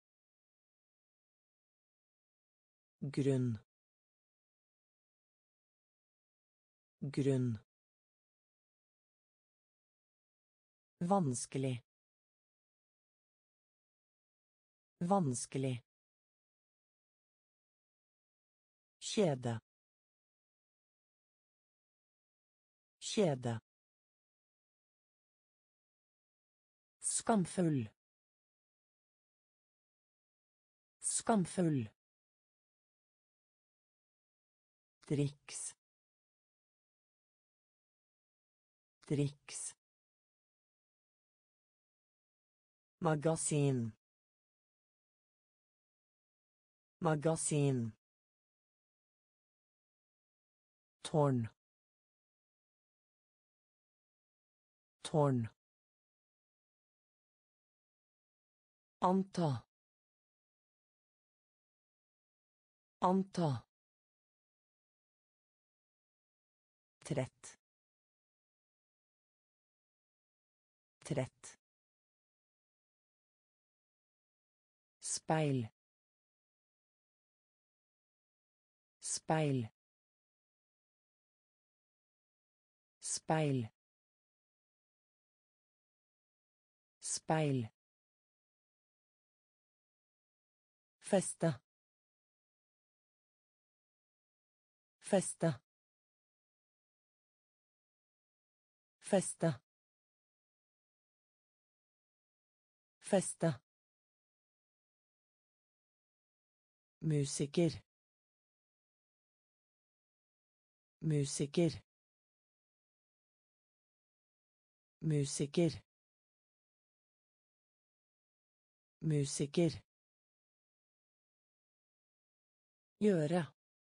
Grunn. Grunn. Vanskelig. Vanskelig. Kjede. Kjede. Skamfull. Skamfull. Triks. Triks. Magasin. Magasin. Tårn. Tårn. Anta. Anta. Trett. Trett. Speil. Speil. Speil. Speil. Feste. Feste. Feste. Feste. Musiker. Musiker. Musiker. Musiker. Gjøre.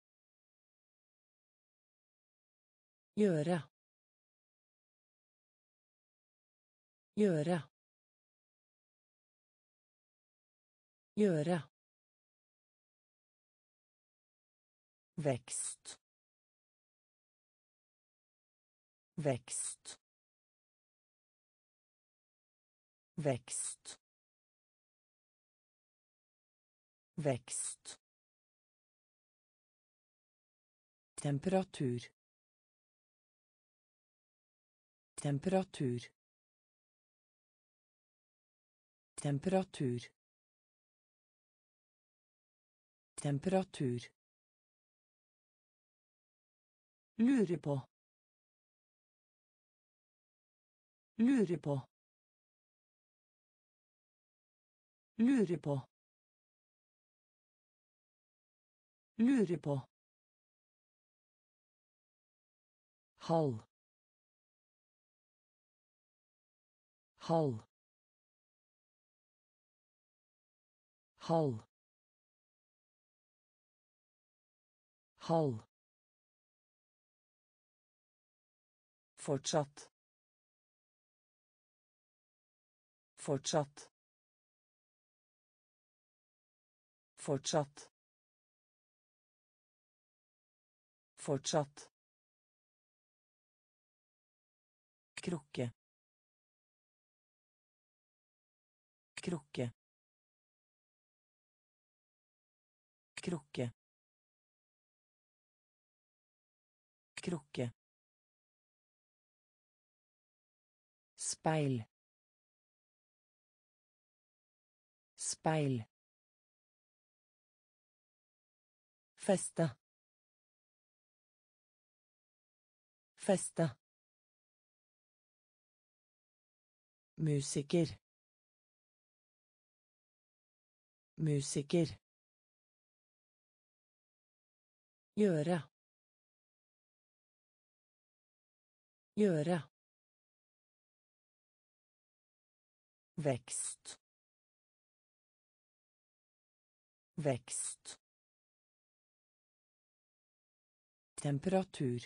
Gjøre. Gjøre. Gjøre. Vekst. Vekst. Vekst. Vekst. Temperatur. Temperatur. Temperatur. Temperatur. Lure på. Lure på. Lure på. Lure på. Halv. Halv. Halv. Halv. Fortsatt. Fortsatt. Fortsatt. Fortsatt. Krukke. Krukke. Krukke. Krukke. Speil. Speil. Feste. Feste. Musiker. Musiker. Gjøre. Gjøre. Vekst. Vekst. Temperatur.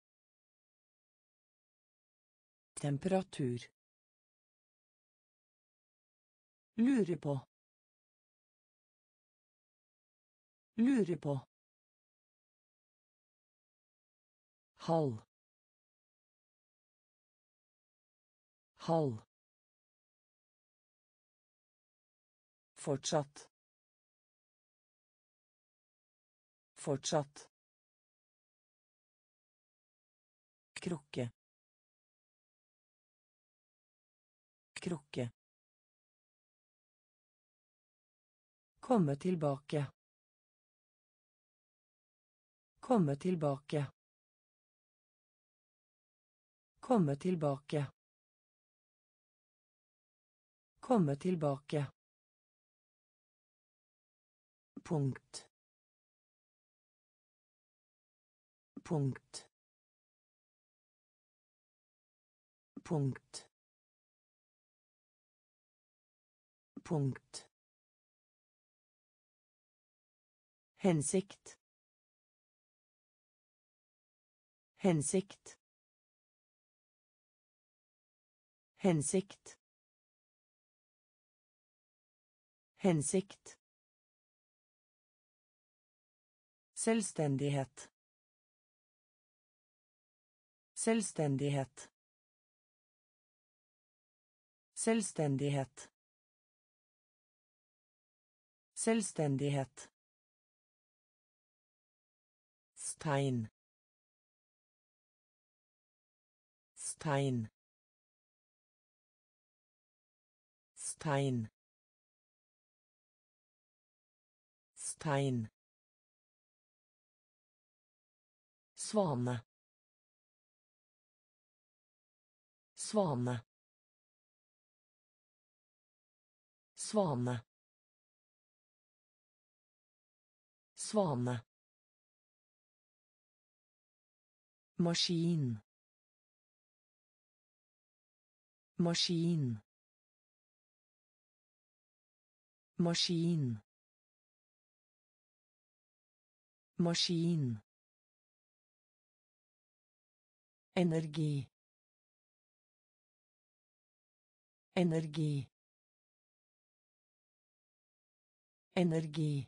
Temperatur. Lure på. Lure på. Halv. Halv. Fortsatt. Fortsatt. Krukke. Krukke. Komme tilbake. Komme tilbake. Komme tilbake. Komme tilbake. Punkt. Punkt. Punkt. Punkt. Hensikt. Hensikt. Hensikt. Hensikt. Selvstendighet. Selvstendighet. Selvstendighet. Selvstendighet. Stein. Stein. Stein. Stein. Svane. Svane. Svane. Svane. Maskin. Maskin. Maskin. Maskin. Energi. Energi. Energi.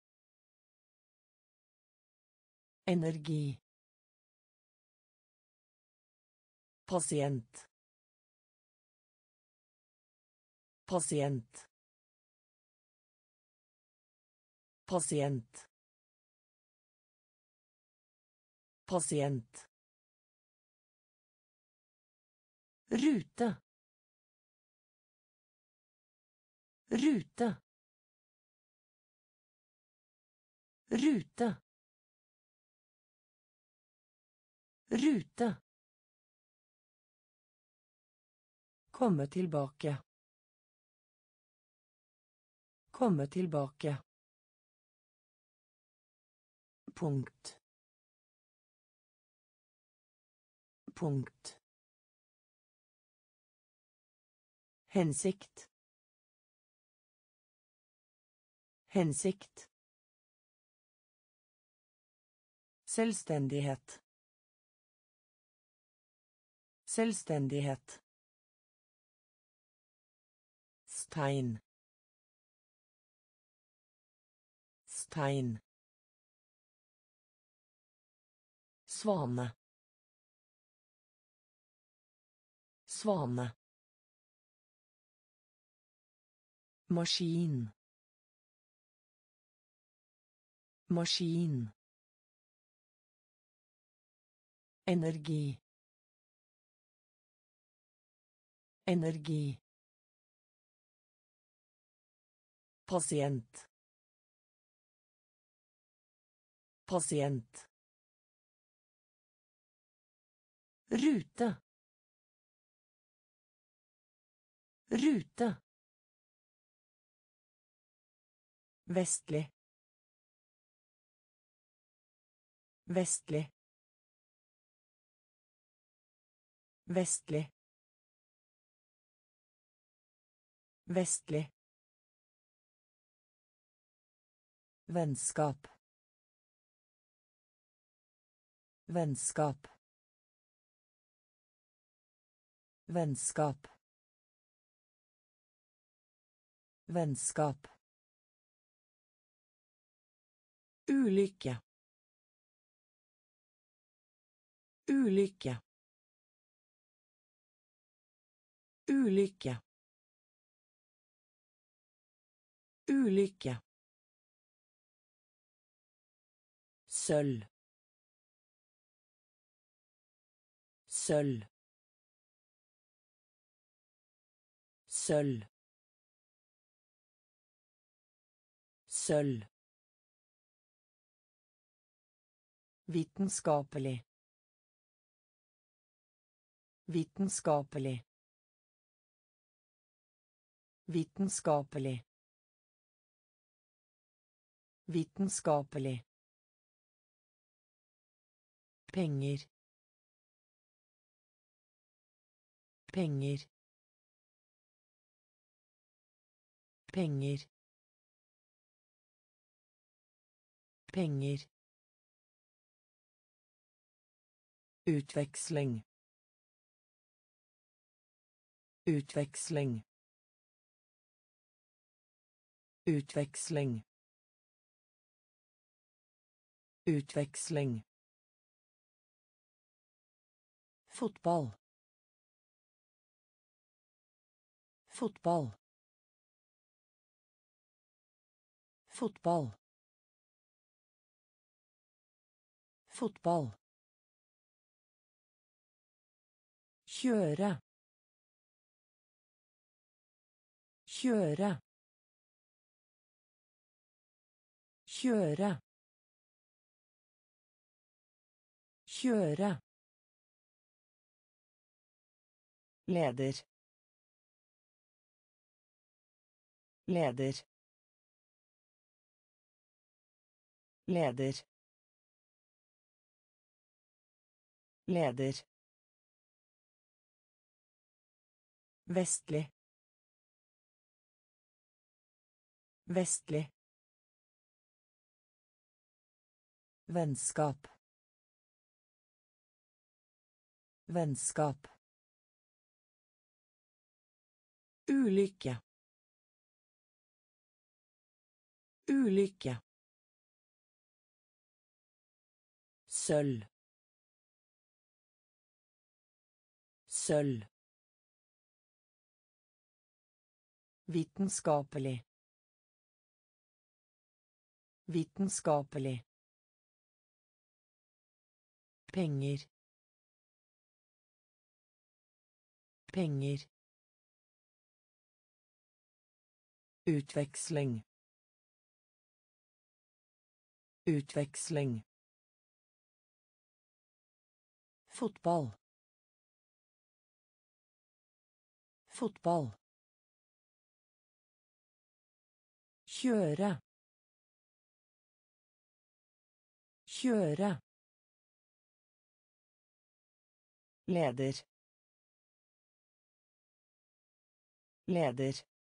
Energi. Pasient. Pasient. Pasient. Pasient. Rute. Rute. Rute. Rute. Komme tilbake. Komme tilbake. Punkt. Punkt. Hensikt. Hensikt. Selvstendighet. Selvstendighet. Stein. Stein. Svane. Svane. Maskin. Maskin. Energi. Energi. Pasient. Pasient. Rute. Rute. Vestlig. Vestlig. Vestlig. Vestlig. Vennskap. Vennskap. Vennskap. Vennskap. Ulykke. Ulykke. Ulykke. Ulykke. Sølv. Sølv. Sølv. Sølv. Vitenskapelig. Vitenskapelig. Vitenskapelig. Vitenskapelig. Penger. Penger. Penger. Penger. Utveksling. Utveksling. Utveksling. Utveksling. Fotball. Fotball. Fotball. Fotball. Kjøre. Kjøre. Kjøre. Kjøre. Leder. Leder. Leder. Leder. Vestlig. Vestlig. Vennskap. Vennskap. Ulykke. Ulykke. Sølv. Sølv. Vitenskapelig. Vitenskapelig. Penger. Penger. Utveksling. Utveksling. Fotball. Fotball. Kjøre. Kjøre. Leder. Leder.